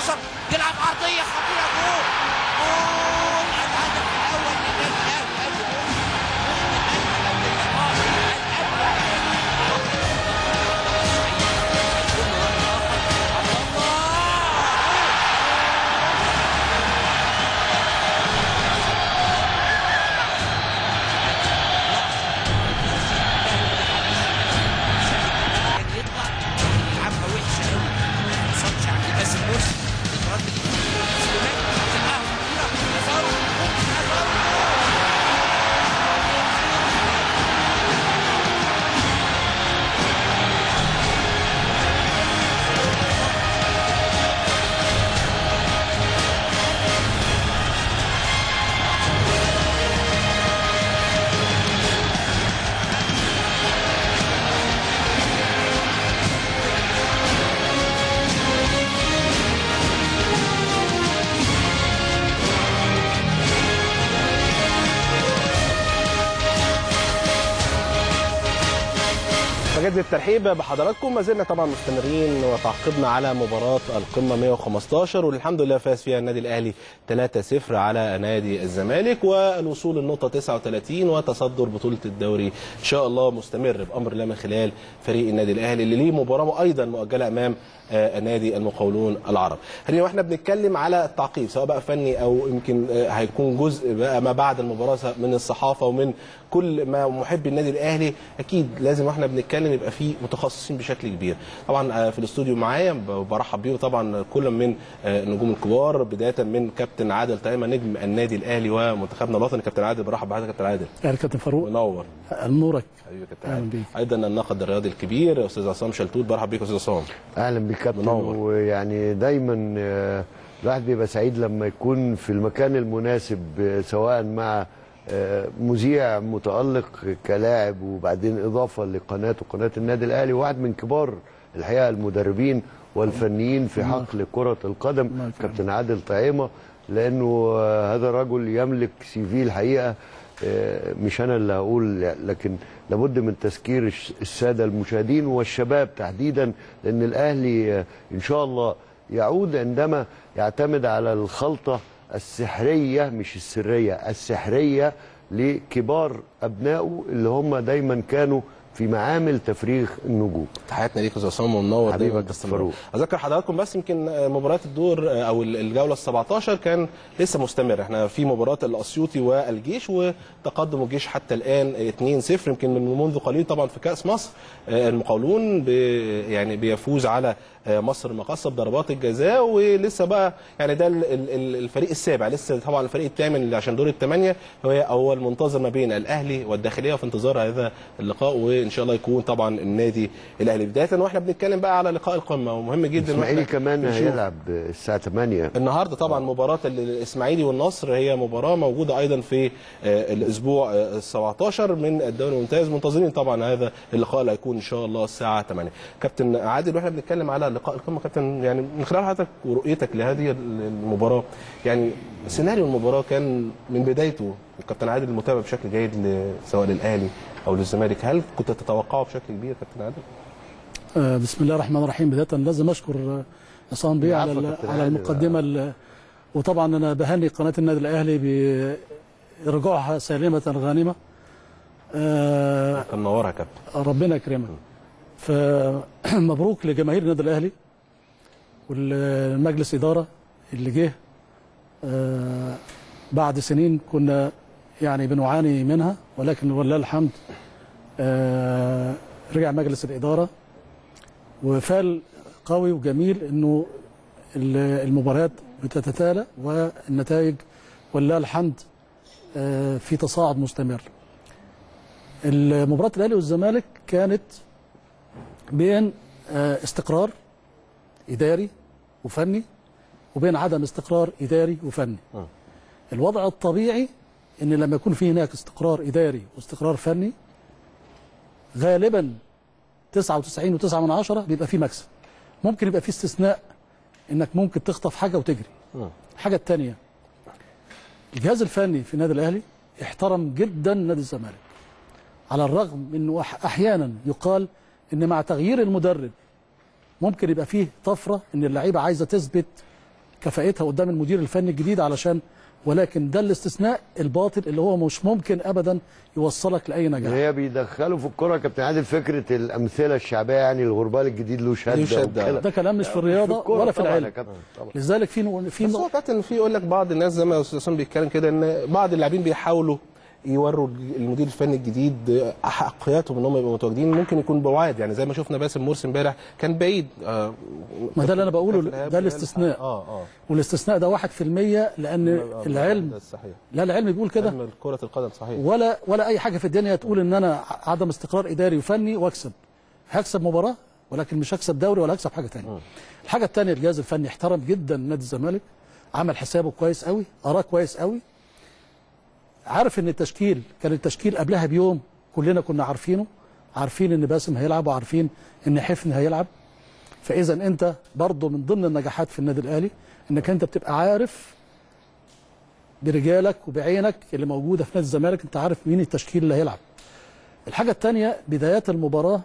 18 يلعب عرضيه خطيره جول. جول الهدف الاول للنادي الاهلي. بجد الترحيب بحضراتكم. ما زلنا طبعا مستمرين وتعقيبنا على مباراه القمه 115 والحمد لله فاز فيها النادي الاهلي 3-0 على نادي الزمالك والوصول للنقطه 39 وتصدر بطوله الدوري ان شاء الله مستمر بامر الله من خلال فريق النادي الاهلي اللي ليه مباراه ايضا مؤجله امام نادي المقاولون العرب. خلينا واحنا بنتكلم على التعقيب سواء بقى فني او يمكن هيكون جزء بقى ما بعد المباراه من الصحافه ومن كل ما محبي النادي الاهلي، اكيد لازم واحنا بنتكلم يبقى فيه متخصصين بشكل كبير. طبعا في الاستوديو معايا برحب بيه طبعا كل من النجوم الكبار بدايه من كابتن عادل طعيمه نجم النادي الاهلي ومنتخبنا الوطني. كابتن عادل برحب بحضرتك. كابتن عادل. اهلا كابتن فاروق. منور. نورك حبيبي كابتن عادل. ايضا الناقد الرياضي الكبير استاذ عصام شلتوت. برحب بيك استاذ عصام. اهلا بيك كابتن. ويعني دايما الواحد بيبقى سعيد لما يكون في المكان المناسب سواء مع مذيع متألق كلاعب وبعدين إضافة لقناته قناة النادي الأهلي، واحد من كبار الحقيقة المدربين والفنيين في حقل كرة القدم كابتن عادل طعيمة، لأنه هذا الرجل يملك CV الحقيقة مش أنا اللي هقول، لكن لابد من تذكير السادة المشاهدين والشباب تحديدا، لأن الأهلي إن شاء الله يعود عندما يعتمد على الخلطة السحرية مش السرية، السحرية لكبار أبنائه اللي هم دايما كانوا في معامل تفريغ النجوم. تحياتنا ليك يا استاذ عصام ومنور حبيبك فاروق. اذكر حضراتكم بس يمكن مباريات الدور او الجوله ال17 كان لسه مستمر. احنا في مباراه الاسيوطي والجيش وتقدم الجيش حتى الان 2-0. يمكن من منذ قليل طبعا في كاس مصر المقاولون يعني بيفوز على مصر المقاصه بضربات الجزاء، ولسه بقى يعني ده الفريق السابع، لسه طبعا الفريق الثامن اللي عشان دور الثمانيه هو المنتظر ما بين الاهلي والداخليه وفي انتظار هذا اللقاء، وان شاء الله يكون طبعا النادي الاهلي بدايه. واحنا بنتكلم بقى على لقاء القمه ومهم جدا. الاسماعيلي كمان هيلعب الساعه 8 النهارده طبعا مباراه الاسماعيلي والنصر، هي مباراه موجوده ايضا في الاسبوع ال17 من الدوري الممتاز. منتظرين طبعا هذا اللقاء اللي هيكون ان شاء الله الساعه 8. كابتن عادل واحنا بنتكلم على لقاء القمه كابتن، يعني من خلال حضرتك ورؤيتك لهذه المباراه، يعني سيناريو المباراه كان من بدايته وكابتن عادل متابع بشكل جيد سواء للاهلي او للزمالك، هل كنت تتوقعه بشكل كبير كابتن عادل؟ بسم الله الرحمن الرحيم. بدايه لازم اشكر عصام بيه على المقدمه وطبعا انا بهني قناه النادي الاهلي برجوعها سالمه غانمه. منورها كابتن. ربنا يكرمك. فمبروك لجماهير النادي الاهلي والمجلس اداره اللي جه بعد سنين كنا يعني بنعاني منها، ولكن ولله الحمد رجع مجلس الاداره وفال قوي وجميل انه المباريات بتتتالى والنتائج ولله الحمد في تصاعد مستمر. المباراه الاهلي والزمالك كانت بين استقرار اداري وفني وبين عدم استقرار اداري وفني. الوضع الطبيعي ان لما يكون في هناك استقرار اداري واستقرار فني غالبا 99.9 بيبقى في مكسب. ممكن يبقى في استثناء انك ممكن تخطف حاجه وتجري. الحاجه الثانيه الجهاز الفني في النادي الاهلي احترم جدا نادي الزمالك، على الرغم انه احيانا يقال ان مع تغيير المدرب ممكن يبقى فيه طفره ان اللعيبه عايزه تثبت كفاءتها قدام المدير الفني الجديد، علشان ولكن ده الاستثناء الباطل اللي هو مش ممكن ابدا يوصلك لاي نجاح. هي بيدخلوا في الكرة كابتن عادل فكره الامثله الشعبيه، يعني الغربال الجديد له شده ده كلام مش في الرياضه ولا في العلم. لذلك في بس هو كابتن في يقول لك بعض الناس زي ما استاذ عصام بيتكلم كده ان بعض اللاعبين بيحاولوا يوروا المدير الفني الجديد احقياتهم ان هم يبقوا متواجدين، ممكن يكون بعاد، يعني زي ما شفنا باسم مرسي امبارح كان بعيد. ما ده اللي انا بقوله، ده الاستثناء. والاستثناء ده 1%، لان العلم لا العلم بيقول كده، علم كرة القدم صحيح، ولا اي حاجه في الدنيا تقول ان انا عدم استقرار اداري وفني واكسب. هكسب مباراه ولكن مش هكسب دوري ولا هكسب حاجه ثانيه. الحاجه الثانيه الجهاز الفني احترم جدا نادي الزمالك، عمل حسابه كويس قوي، قراه كويس قوي، عارف ان التشكيل كان التشكيل قبلها بيوم كلنا كنا عارفين ان باسم هيلعب وعارفين ان حفني هيلعب. فاذا انت برضه من ضمن النجاحات في النادي الاهلي انك انت بتبقى عارف برجالك وبعينك اللي موجوده في نادي الزمالك، انت عارف مين التشكيل اللي هيلعب. الحاجه الثانيه بدايات المباراه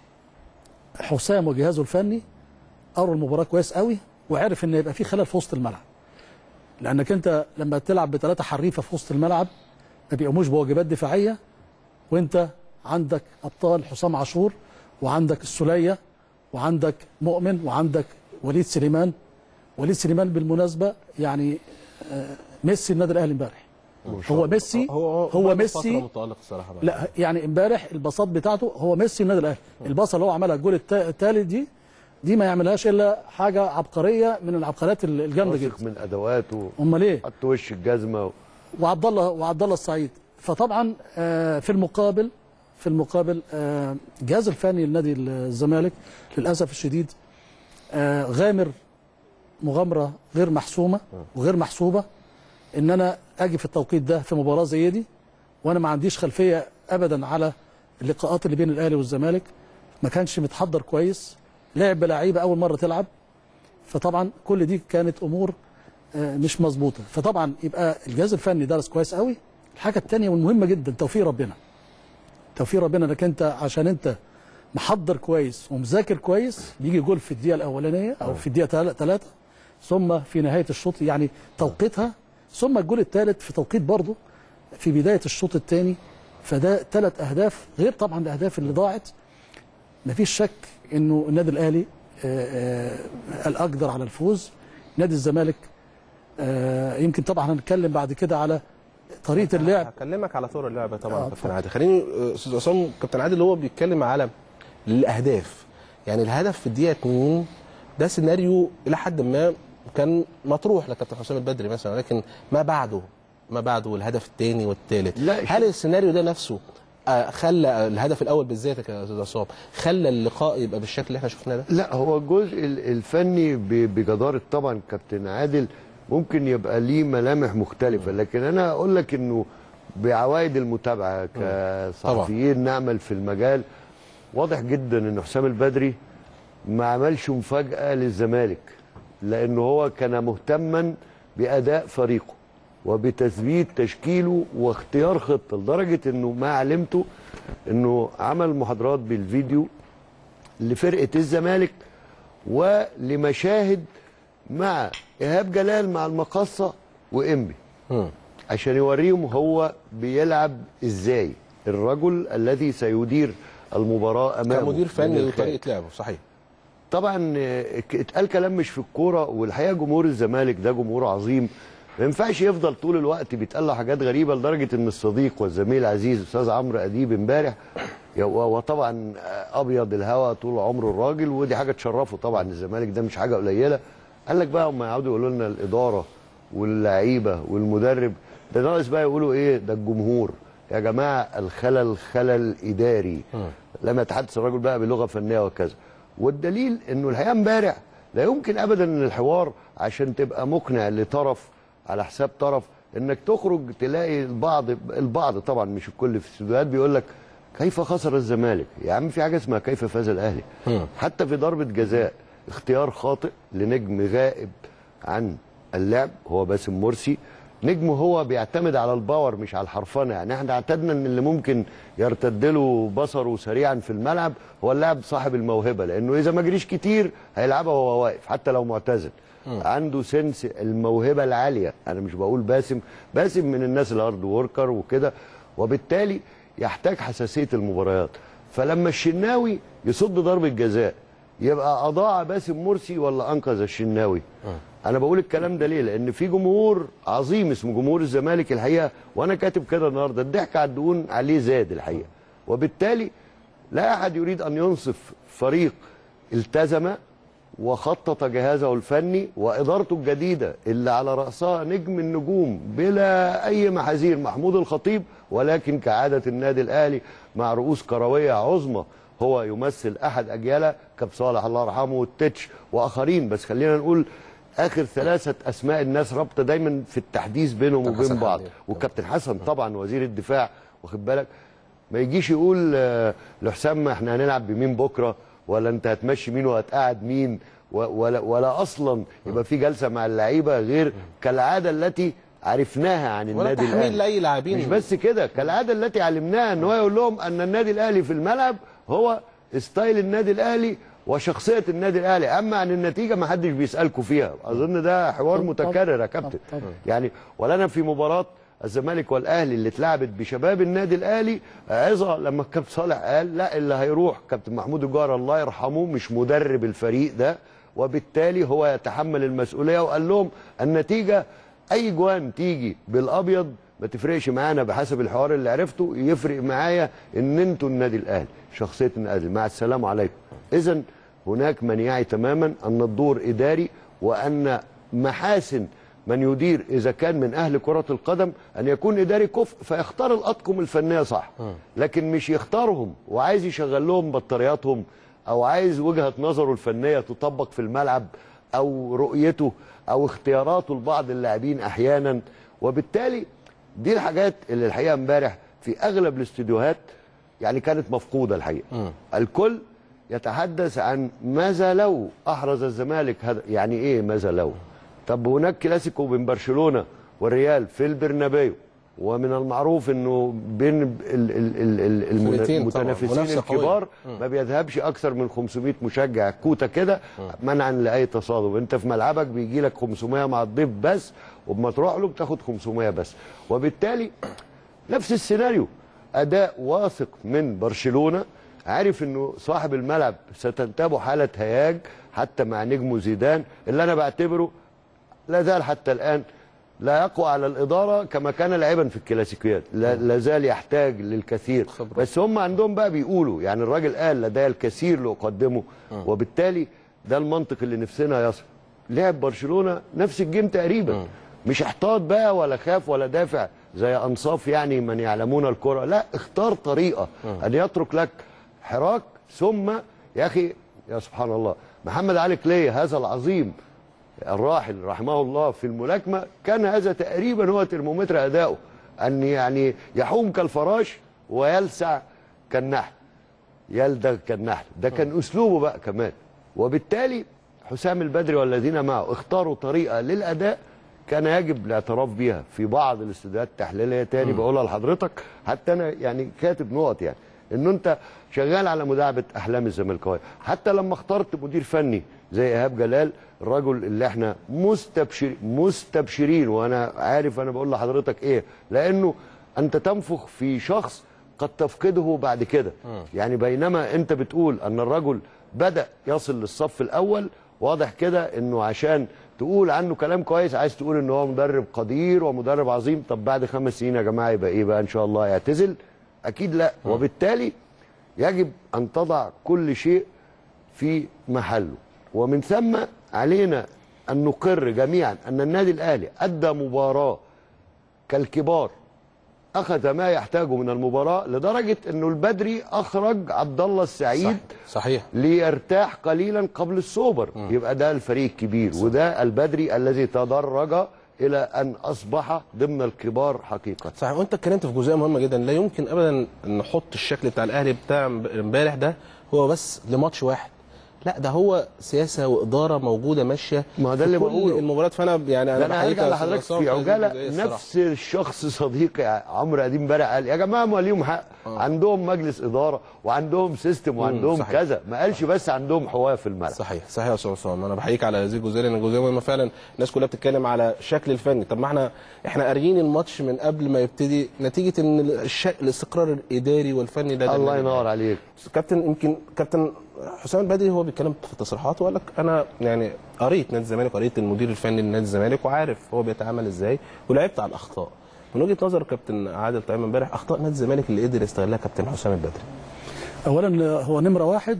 حسام وجهازه الفني قروا المباراه كويس قوي، وعرف ان يبقى في خلل في وسط الملعب، لانك انت لما تلعب بثلاثه حريفه في وسط الملعب ما بيقوموش بواجبات دفاعيه، وانت عندك ابطال حسام عاشور وعندك السوليه وعندك مؤمن وعندك وليد سليمان بالمناسبه يعني ميسي النادي الاهلي امبارح. هو ميسي هو ميسي متالق الصراحه بقى. لا يعني امبارح الباصات بتاعته هو ميسي النادي الاهلي. الباصه اللي هو عملها الجول الثالث دي ما يعملهاش الا حاجه عبقريه من العبقريات الجامده جدا، من ادواته. امال ايه؟ حط وش الجزمه وعبد الله السعيد. فطبعا في المقابل الجهاز الفني لنادي الزمالك للاسف الشديد غامر مغامره غير محسومه وغير محسوبه، ان انا اجي في التوقيت ده في مباراه زي دي وانا ما عنديش خلفيه ابدا على اللقاءات اللي بين الاهلي والزمالك، ما كانش متحضر كويس، لعب بلعيبه اول مره تلعب، فطبعا كل دي كانت امور مش مظبوطه. فطبعا يبقى الجهاز الفني درس كويس قوي. الحاجه الثانيه والمهمه جدا توفيق ربنا انك انت عشان انت محضر كويس ومذاكر كويس بيجي جول في الدقيقه الاولانيه او في الدقيقه 3 ثم في نهايه الشوط يعني توقيتها، ثم الجول الثالث في توقيت برضه في بدايه الشوط الثاني. فده 3 اهداف غير طبعا الاهداف اللي ضاعت. مفيش شك انه النادي الاهلي الاقدر على الفوز. نادي الزمالك يمكن طبعا هنتكلم بعد كده على طريقه اللعب. هكلمك على طور اللعب طبعا كابتن عادل. خليني استاذ عصام كابتن عادل اللي هو بيتكلم على الاهداف، يعني الهدف في الدقيقه 2 ده سيناريو الى حد ما كان مطروح لكابتن حسام البدري مثلا، لكن ما بعده الهدف الثاني والثالث، هل السيناريو ده نفسه خلى الهدف الاول بالذات يا استاذ عصام خلى اللقاء يبقى بالشكل اللي احنا شفناه ده؟ لا، هو الجزء الفني بجداره طبعا كابتن عادل ممكن يبقى ليه ملامح مختلفه، لكن انا اقول لك انه بعوائد المتابعه كصحفيين نعمل في المجال واضح جدا ان حسام البدري ما عملش مفاجاه للزمالك، لانه هو كان مهتما باداء فريقه وبتثبيت تشكيله واختيار خطه، لدرجه انه ما علمته انه عمل محاضرات بالفيديو لفرقه الزمالك ولمشاهد مع ايهاب جلال مع المقصه وانبي عشان يوريهم هو بيلعب ازاي، الرجل الذي سيدير المباراه امامه كمدير فني وطريقه لعبه. صحيح طبعا اتقال كلام مش في الكوره، والحقيقه جمهور الزمالك ده جمهور عظيم ما ينفعش يفضل طول الوقت بيتقال له حاجات غريبه، لدرجه ان الصديق والزميل العزيز استاذ عمرو اديب امبارح، وطبعا ابيض الهوى طول عمره الراجل، ودي حاجه تشرفه طبعا، الزمالك ده مش حاجه قليله، قال لك بقى هم يقعدوا يقولوا لنا الاداره واللعيبه والمدرب، ده ناقص بقى يقولوا ايه، ده الجمهور. يا جماعه الخلل خلل اداري، لما يتحدث الرجل بقى بلغه فنيه وكذا. والدليل انه الحقيقه امبارح لا يمكن ابدا ان الحوار عشان تبقى مقنع لطرف على حساب طرف انك تخرج تلاقي البعض طبعا مش الكل في الاستوديوهات بيقول لك كيف خسر الزمالك. يا عم في حاجه اسمها كيف فاز الاهلي. حتى في ضربه جزاء اختيار خاطئ لنجم غائب عن اللعب هو باسم مرسي، نجمه هو بيعتمد على الباور مش على الحرفنه. يعني احنا اعتدنا ان اللي ممكن يرتد له بصره سريعا في الملعب هو اللاعب صاحب الموهبه، لانه اذا ما جريش كتير هيلعبها وهو واقف حتى لو معتزل. عنده سنس الموهبه العاليه. انا مش بقول باسم من الناس الهارد ووركر وكده، وبالتالي يحتاج حساسيه المباريات. فلما الشناوي يصد ضربه جزاء يبقى اضاع باسم مرسي ولا انقذ الشناوي؟ انا بقول الكلام ده ليه؟ لان في جمهور عظيم اسمه جمهور الزمالك الحقيقه، وانا كاتب كده النهارده، الضحك على الدقون عليه زاد الحقيقه. وبالتالي لا احد يريد ان ينصف فريق التزم وخطط جهازه الفني وادارته الجديده اللي على راسها نجم النجوم بلا اي محاذير محمود الخطيب، ولكن كعاده النادي الاهلي مع رؤوس كرويه عظمى هو يمثل احد اجياله، كابتن صالح الله يرحمه والتتش واخرين. بس خلينا نقول اخر 3 اسماء الناس رابطه دايما في التحديث بينهم وبين بعض، والكابتن حسن طبعا وزير الدفاع، واخد بالك؟ ما يجيش يقول لحسام احنا هنلعب بمين بكره، ولا انت هتمشي مين وهتقعد مين، ولا اصلا يبقى في جلسه مع اللعيبه غير كالعاده التي عرفناها عن النادي الاهلي. ولا تحميل لاي لاعبين. مش بس كده، كالعاده التي علمناها ان هو يقول لهم ان النادي الاهلي في الملعب هو ستايل النادي الاهلي وشخصيه النادي الاهلي، اما عن النتيجه ما حدش بيسالكم فيها. اظن ده حوار متكرر يا كابتن. يعني ولنا في مباراه الزمالك والاهلي اللي اتلعبت بشباب النادي الاهلي عظه لما الكابتن صالح قال لا، اللي هيروح كابتن محمود الجوهر الله يرحمه مش مدرب الفريق ده، وبالتالي هو يتحمل المسؤوليه. وقال لهم النتيجه اي جوان تيجي بالابيض ما تفرقش معانا، بحسب الحوار اللي عرفته يفرق معايا ان انتوا النادي الاهلي شخصيه النادي الاهلي، مع السلامه عليكم. اذا هناك من يعي تماما ان الدور اداري، وان محاسن من يدير اذا كان من اهل كره القدم ان يكون اداري كفء فيختار الاطقم الفنيه صح، لكن مش يختارهم وعايز يشغل لهم بطارياتهم، او عايز وجهه نظره الفنيه تطبق في الملعب، او رؤيته او اختياراته لبعض اللاعبين احيانا. وبالتالي دي الحاجات اللي الحقيقه امبارح في اغلب الاستديوهات يعني كانت مفقوده الحقيقه. الكل يتحدث عن ماذا لو احرز الزمالك يعني ايه ماذا لو؟ طب هناك كلاسيكو بين برشلونه والريال في البرنابيو، ومن المعروف انه بين المتنافسين الكبار ما بيذهبش اكثر من 500 مشجع كوتا كده منعا لاي تصادم. انت في ملعبك بيجي لك 500 مع الضيف بس، وبما تروح له بتاخد 500 بس. وبالتالي نفس السيناريو، اداء واثق من برشلونه، عارف انه صاحب الملعب ستنتابه حاله هياج حتى مع نجمه زيدان اللي انا بعتبره لا زال حتى الان لا يقوى على الاداره كما كان لاعبا في الكلاسيكيات، لا زال يحتاج للكثير خبرة. بس هم عندهم بقى بيقولوا يعني الراجل قال لدي الكثير لاقدمه، وبالتالي ده المنطق اللي نفسنا يصل. لعب برشلونه نفس الجيم تقريبا، مش احتاط بقى ولا خاف ولا دافع زي انصاف يعني من يعلمون الكره، لا اختار طريقه ان يترك لك حراك. ثم يا اخي يا سبحان الله محمد علي كليه هذا العظيم الراحل رحمه الله في الملاكمه كان هذا تقريبا هو ترمومتر اداؤه، ان يعني يحوم كالفراش ويلسع كالنحل، يلدغ كالنحل، ده كان اسلوبه بقى كمان. وبالتالي حسام البدري والذين معه اختاروا طريقه للاداء كان يجب الاعتراف بيها في بعض الاستوديوهات التحليليه. تاني بقولها لحضرتك، حتى انا يعني كاتب نقط، يعني انه انت شغال على مداعبه احلام الزملكاويه. حتى لما اخترت مدير فني زي ايهاب جلال، الرجل اللي احنا مستبشرين، وانا عارف انا بقول لحضرتك ايه، لانه انت تنفخ في شخص قد تفقده بعد كده. يعني بينما انت بتقول ان الرجل بدأ يصل للصف الاول، واضح كده انه عشان تقول عنه كلام كويس عايز تقول ان هو مدرب قدير ومدرب عظيم. طب بعد 5 سنين يا جماعه يبقى ايه بقى؟ ان شاء الله يعتزل؟ اكيد لا. وبالتالي يجب ان تضع كل شيء في محله، ومن ثم علينا ان نقر جميعا ان النادي الاهلي ادى مباراه كالكبار، اخذ ما يحتاجه من المباراه، لدرجه انه البدري اخرج عبد الله السعيد صحيح ليرتاح قليلا قبل السوبر. يبقى ده الفريق الكبير، وده البدري الذي تدرج الى ان اصبح ضمن الكبار حقيقه. صحيح. وانت اتكلمت في جزئيه مهمه جدا، لا يمكن ابدا نحط الشكل بتاع الاهلي بتاع امبارح ده هو بس لماتش واحد. لا ده هو سياسه واداره موجوده ماشيه ما هو ده اللي في بقوله. كل المباريات. فانا يعني انا بحييك هرجع يا لحضرتك أستاذ في عصام عجاله. الصراحة. نفس الشخص صديقي عمرو اديب امبارح قال يا جماعه ما ليهم حق، عندهم مجلس اداره وعندهم سيستم وعندهم صحيح. كذا، ما قالش بس عندهم حوايه في الملعب. صحيح صحيح يا استاذ عصام، انا بحييك على هذه الجزئيه لان الجزئيه مهمه فعلا. الناس كلها بتتكلم على الشكل الفني، طب ما احنا قاريين الماتش من قبل ما يبتدي نتيجه ان الاستقرار الاداري والفني ده الله ينور عليك. يمكن كابتن حسام البدري هو بيتكلم في تصريحاته وقال لك انا يعني قريت نادي الزمالك، قريت المدير الفني لنادي الزمالك وعارف هو بيتعامل ازاي ولعبت على الاخطاء. من وجهه نظر كابتن عادل طيب امبارح اخطاء نادي الزمالك اللي قدر يستغلها كابتن حسام البدري. اولا هو نمره واحد،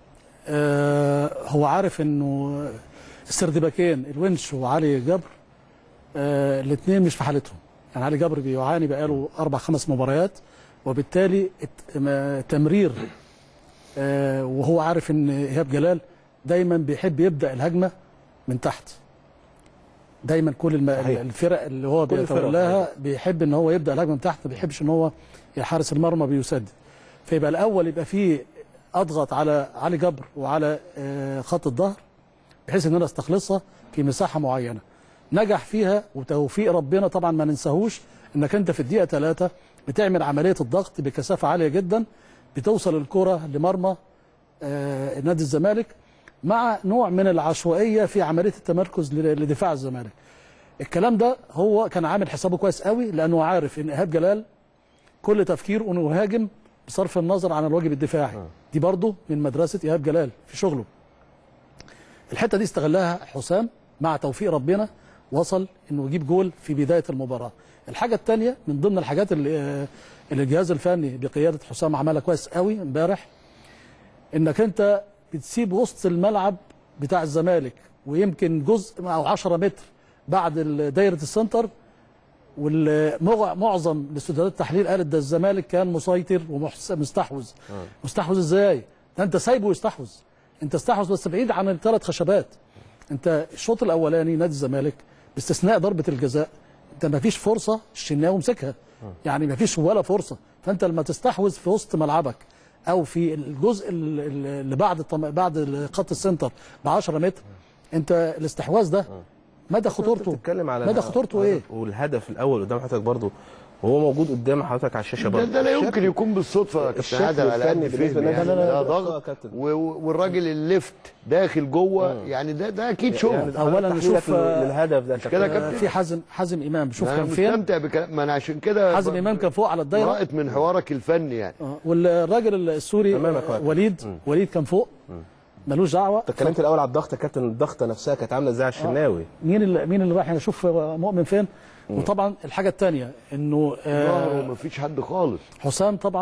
هو عارف انه السردباكين الونش وعلي جبر الاثنين مش في حالتهم. يعني علي جبر بيعاني بقاله 4-5 مباريات، وبالتالي تمرير وهو عارف ان ايهاب جلال دايما بيحب يبدا الهجمه من تحت. دايما كل الفرق اللي هو بيتولاها بيحب ان هو يبدا الهجمه من تحت، ما بيحبش ان هو حارس المرمى بيسدد. فيبقى الاول يبقى فيه اضغط على علي جبر وعلى خط الظهر بحيث ان انا استخلصها في مساحه معينه. نجح فيها وتوفيق ربنا طبعا ما ننساهوش، انك انت في الدقيقه 3 بتعمل عمليه الضغط بكثافه عاليه جدا، بتوصل الكره لمرمى نادي الزمالك مع نوع من العشوائيه في عمليه التمركز لدفاع الزمالك. الكلام ده هو كان عامل حسابه كويس قوي، لانه عارف ان ايهاب جلال كل تفكيره انه يهاجم بصرف النظر عن الواجب الدفاعي. دي برضه من مدرسه ايهاب جلال في شغله. الحته دي استغلها حسام مع توفيق ربنا، وصل انه يجيب جول في بدايه المباراه. الحاجه الثانيه من ضمن الحاجات اللي الجهاز الفني بقياده حسام عملها كويس قوي امبارح، انك انت بتسيب وسط الملعب بتاع الزمالك ويمكن جزء او 10 متر بعد دايره السنتر، ومعظم الاستوديوهات التحليل قالت ده الزمالك كان مسيطر ومستحوذ. مستحوذ ازاي؟ ده انت سايبه يستحوذ، انت استحوذ بس بعيد عن الثلاث خشبات. انت الشوط الاولاني نادي الزمالك باستثناء ضربه الجزاء انت ما فيش فرصه الشناوي مسكها، يعني ما فيش ولا فرصه. فانت لما تستحوذ في وسط ملعبك او في الجزء اللي بعد خط السنتر ب 10 متر، انت الاستحواذ ده مدى خطورته، بتتكلم على مدى خطورته ايه؟ والهدف الاول قدام حضرتك برضه وهو موجود قدام حضرتك على الشاشه برضه. ده لا يمكن يكون بالصدفه يا كابتن عادل على قد فهم يعني. ده ضغط والراجل الليفت داخل جوه يعني ده اكيد شغل. يعني اولا نشوف الهدف ده كده في حازم امام، شوف كان فين. مستمتع بكلام، ما انا عشان كده حازم امام كان فوق على الدايره، رأيت من حوارك الفني يعني. والراجل السوري وليد كان فوق ملوش دعوه. انت اتكلمت الاول على الضغط يا كابتن، الضغطه نفسها كانت عامله ازاي على الشناوي؟ مين اللي راح يشوف مؤمن فين؟ وطبعا الحاجه الثانيه انه ما فيش حد خالص. حسام طبعا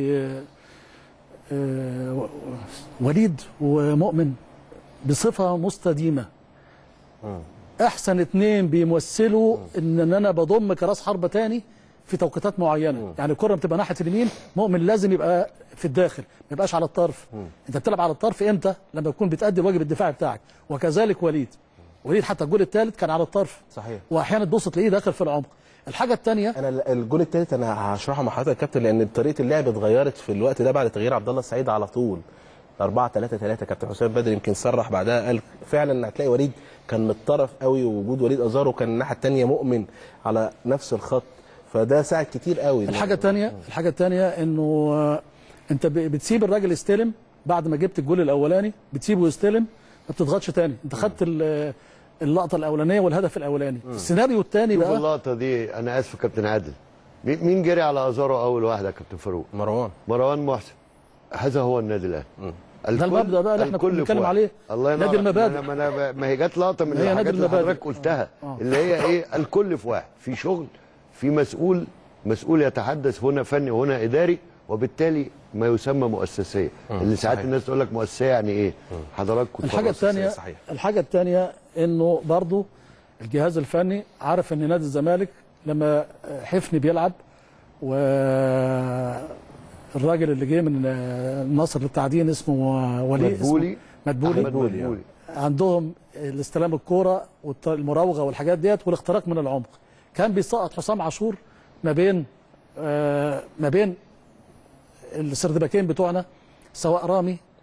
وليد ومؤمن بصفه مستديمه احسن اثنين بيمثلوا ان انا بضم كراس حربه تاني في توقيتات معينه. يعني الكره بتبقى ناحيه اليمين، مؤمن لازم يبقى في الداخل، ما يبقاش على الطرف. انت بتلعب على الطرف امتى؟ لما تكون بتأدي الواجب الدفاعي بتاعك. وكذلك وليد حتى الجول الثالث كان على الطرف. صحيح. واحيانا تبص تلاقيه داخل في العمق. الحاجه الثانيه، انا الجول الثالث انا هشرحه مع حضرتك يا كابتن، لان طريقه اللعب اتغيرت في الوقت ده بعد تغيير عبد الله السعيد على طول 4-3-3. كابتن حسام بدري يمكن صرح بعدها قال فعلا ان هتلاقي وليد كان من الطرف قوي، ووجود وليد ازارو كان الناحيه الثانيه مؤمن على نفس الخط، فده ساعد كتير قوي. الحاجه الثانيه انه انت بتسيب الراجل يستلم بعد ما جبت الجول الاولاني، بتسيبه يستلم ما بتضغطش تاني. انت خدت اللقطه الاولانيه والهدف الاولاني. السيناريو الثاني بقى اللقطه دي، انا اسف كابتن عادل، مين جري على ازارو اول واحده يا كابتن فاروق؟ مروان محسن. هذا هو النادي الاهلي. ده المبدا بقى اللي احنا كنا بنتكلم عليه. الله ينور. نادي المبادئ. ما هي جت لقطه من الحاجات اللي حضرتك قلتها اللي هي ايه؟ الكل في واحد، في شغل، في مسؤول يتحدث هنا فني وهنا اداري، وبالتالي ما يسمى مؤسسيه. اللي ساعات الناس تقول لك مؤسسيه يعني ايه؟ حضراتكم الحاجه الثانيه انه برضو الجهاز الفني عارف ان نادي الزمالك لما حفني بيلعب والراجل اللي جاي من النصر للتعدين اسمه مدبولي عندهم الاستلام الكوره والمراوغه والحاجات ديت والاختراق من العمق. كان بيسقط حسام عاشور ما بين السردباكين بتوعنا، سواء رامي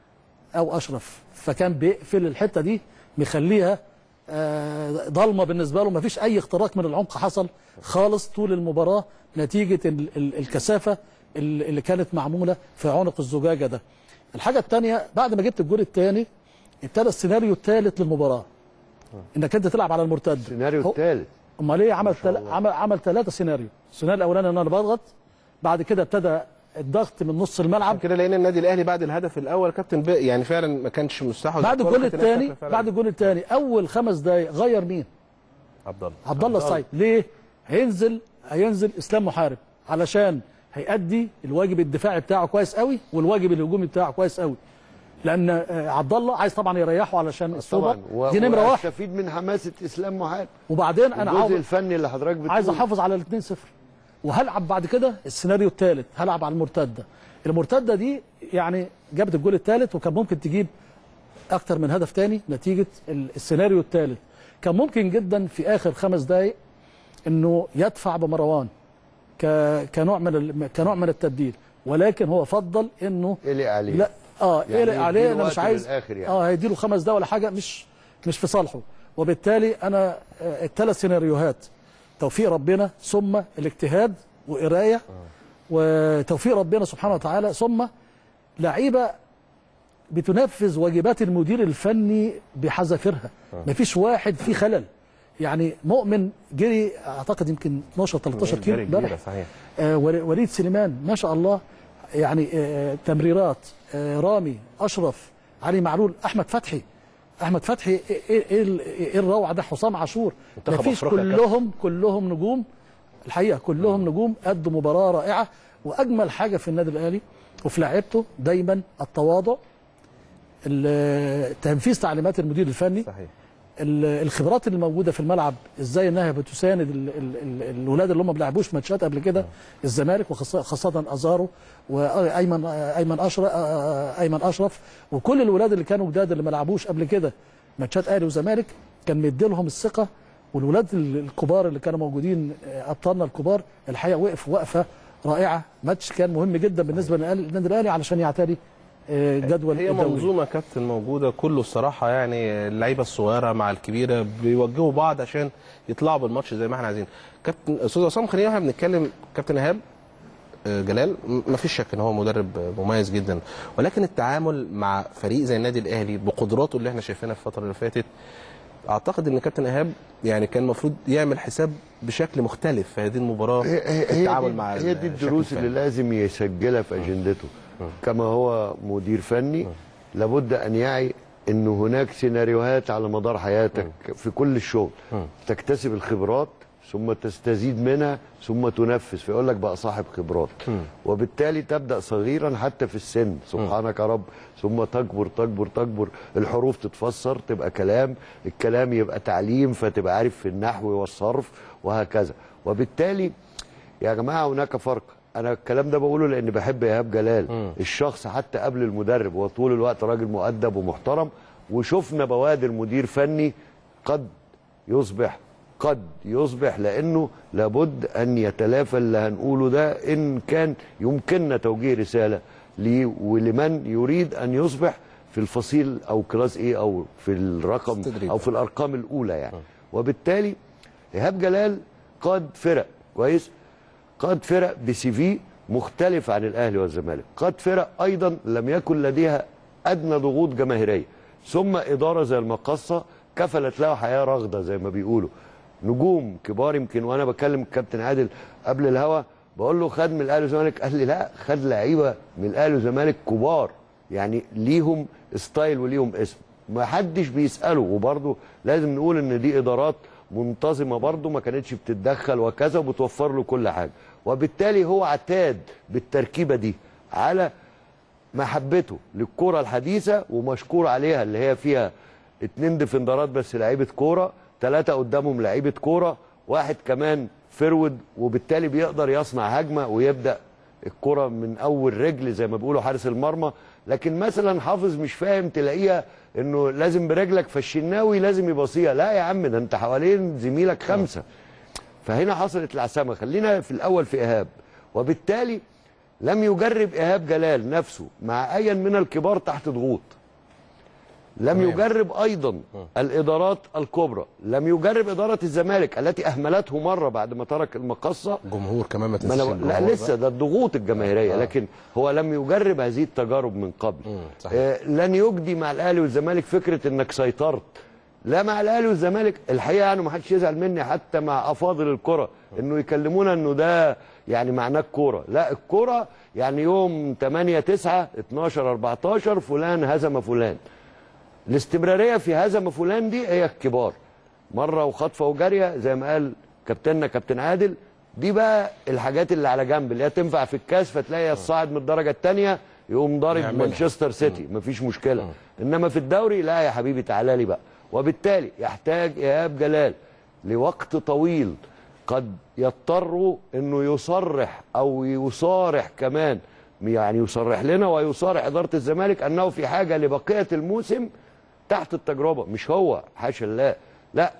او اشرف، فكان بيقفل الحته دي مخليها ضلمه بالنسبه له، مفيش اي اختراق من العمق حصل خالص طول المباراه نتيجه الكثافه اللي كانت معموله في عنق الزجاجه ده. الحاجه الثانيه، بعد ما جبت الجول الثاني ابتدى السيناريو الثالث للمباراه، انك انت تلعب على المرتد. السيناريو الثالث امال ايه؟ عمل 3 سيناريو. السيناريو الاولاني ان انا بضغط، بعد كده ابتدى الضغط من نص الملعب كده، لان النادي الاهلي بعد الهدف الاول كابتن يعني فعلا ما كانش مستحوذ. بعد الجول الثاني اول 5 دقائق غير مين؟ عبد الله السعيد. ليه؟ هينزل اسلام محارب علشان هيأدي الواجب الدفاعي بتاعه كويس قوي والواجب الهجومي بتاعه كويس قوي، لان عبد الله عايز طبعا يريحه علشان السوبر دي نمره 1، يستفيد من حماسه اسلام محارب. وبعدين انا الجزء الفني اللي حضرتك بتقول عايز احافظ على ال2-0، وهلعب بعد كده السيناريو الثالث، هلعب على المرتده دي يعني جابت الجول الثالث، وكان ممكن تجيب اكتر من هدف ثاني نتيجه السيناريو الثالث. كان ممكن جدا في اخر 5 دقائق انه يدفع بمروان كنوع من التبديل، ولكن هو فضل انه قلق عليه. لا يعني قلق عليه، انا مش عايز يعني. هيديله 5 دقائق ولا حاجه، مش في صالحه. وبالتالي انا ال3 سيناريوهات توفيق ربنا ثم الاجتهاد وقرايه وتوفيق ربنا سبحانه وتعالى ثم لعيبه بتنفذ واجبات المدير الفني بحذافيرها، مفيش واحد فيه خلل. يعني مؤمن جري اعتقد يمكن 12-13 كيلو امبارح. وليد سليمان ما شاء الله، يعني تمريرات، رامي، اشرف، علي معلول، احمد فتحي ايه الروعه ده، حسام عاشور، مفيش، كلهم نجوم الحقيقه، كلهم نجوم قدوا مباراه رائعه. واجمل حاجه في النادي الاهلي وفي لعيبته دايما التواضع، تنفيذ تعليمات المدير الفني، صحيح. الخبرات اللي موجوده في الملعب، ازاي انها بتساند الولاد اللي هم ما لعبوش ماتشات قبل كده، الزمالك وخاصه ازارو وايمن اشرف وكل الولاد اللي كانوا جداد اللي ما لعبوش قبل كده ماتشات اهلي وزمالك، كان مدي لهم الثقه. والولاد الكبار اللي كانوا موجودين ابطالنا الكبار الحقيقه وقفه رائعه. ماتش كان مهم جدا بالنسبه للنادي الاهلي علشان يعتري جدول هي منظومه كابتن موجوده كله الصراحه، يعني اللعيبه الصغيره مع الكبيره بيوجهوا بعض عشان يطلعوا بالماتش زي ما احنا عايزين. كابتن استاذ عصام، خلينا احنا بنتكلم كابتن ايهاب جلال، ما فيش شك ان هو مدرب مميز جدا، ولكن التعامل مع فريق زي النادي الاهلي بقدراته اللي احنا شايفينها في الفتره اللي فاتت، اعتقد ان كابتن ايهاب يعني كان المفروض يعمل حساب بشكل مختلف في هذه المباراه. التعامل مع هي دي الدروس اللي لازم يسجلها في اجندته. كما هو مدير فني لابد ان يعي ان هناك سيناريوهات على مدار حياتك في كل الشغل، تكتسب الخبرات ثم تستزيد منها ثم تنفذ، فيقول لك بقى صاحب خبرات. وبالتالي تبدا صغيرا حتى في السن، سبحانك يا رب، ثم تكبر الحروف تتفسر تبقى كلام، الكلام يبقى تعليم فتبقى عارف في النحو والصرف وهكذا. وبالتالي يا جماعه هناك فرق. انا الكلام ده بقوله لان بحب ايهاب جلال الشخص حتى قبل المدرب، هو طول الوقت راجل مؤدب ومحترم، وشفنا بوادر مدير فني قد يصبح لانه لابد ان يتلافى اللي هنقوله ده ان كان يمكننا توجيه رساله ليه ولمن يريد ان يصبح في الفصيل او كلاس ايه او في الرقم او في الارقام الاولى يعني. وبالتالي ايهاب جلال قاد فرق كويس، قاد فرق بسي في مختلف عن الاهلي والزمالك، قاد فرق ايضا لم يكن لديها ادنى ضغوط جماهيريه، ثم اداره زي المقصه كفلت له حياه رغده زي ما بيقولوا، نجوم كبار. يمكن وانا بكلم الكابتن عادل قبل الهوا بقول له خد من الاهلي والزمالك، قال لي لا، خد لعيبه من الاهلي والزمالك كبار يعني ليهم ستايل وليهم اسم ما حدش بيساله. وبرضه لازم نقول ان دي ادارات منتظمه برضه ما كانتش بتتدخل وكذا وبتوفر له كل حاجه، وبالتالي هو اعتاد بالتركيبه دي على محبته للكره الحديثه ومشكور عليها، اللي هي فيها 2 ديفندرات بس لعيبه كوره، 3 قدامهم لعيبه كوره، 1 كمان فرود، وبالتالي بيقدر يصنع هجمه ويبدا الكره من اول رجل زي ما بيقولوا حارس المرمى. لكن مثلا حافظ مش فاهم تلاقيها انه لازم برجلك، فالشناوي لازم يبصيها، لا يا عم ده انت حوالين زميلك 5. فهنا حصلت العسامه. خلينا في الاول في ايهاب، وبالتالي لم يجرب ايهاب جلال نفسه مع اي من الكبار تحت ضغوط، لم يجرب ايضا الادارات الكبرى، لم يجرب اداره الزمالك التي اهملته مره بعد ما ترك المقصه. جمهور كمان ما تنساش. لا لسه ده الضغوط الجماهيريه، لكن هو لم يجرب هذه التجارب من قبل. لن يجدي مع الاهلي والزمالك فكره انك سيطرت، لا مع الاهلي والزمالك الحقيقه يعني ما حدش يزعل مني حتى مع افاضل الكره انه يكلمونا انه ده يعني معناه الكوره، لا الكوره يعني يوم 8 9 12 14 فلان هزم فلان. الاستمراريه في هزم فلان دي هي الكبار، مره وخطفه وجاريه زي ما قال كابتننا كابتن عادل. دي بقى الحاجات اللي على جنب اللي هي تنفع في الكاس، فتلاقي الصاعد من الدرجه الثانيه يقوم ضارب مانشستر سيتي مفيش مشكله. انما في الدوري لا يا حبيبي تعالى لي بقى. وبالتالي يحتاج ايهاب جلال لوقت طويل، قد يضطر انه يصرح او يصارح كمان، يعني يصرح لنا ويصارح اداره الزمالك انه في حاجه لبقيه الموسم تحت التجربه. مش هو حاشا الله، لا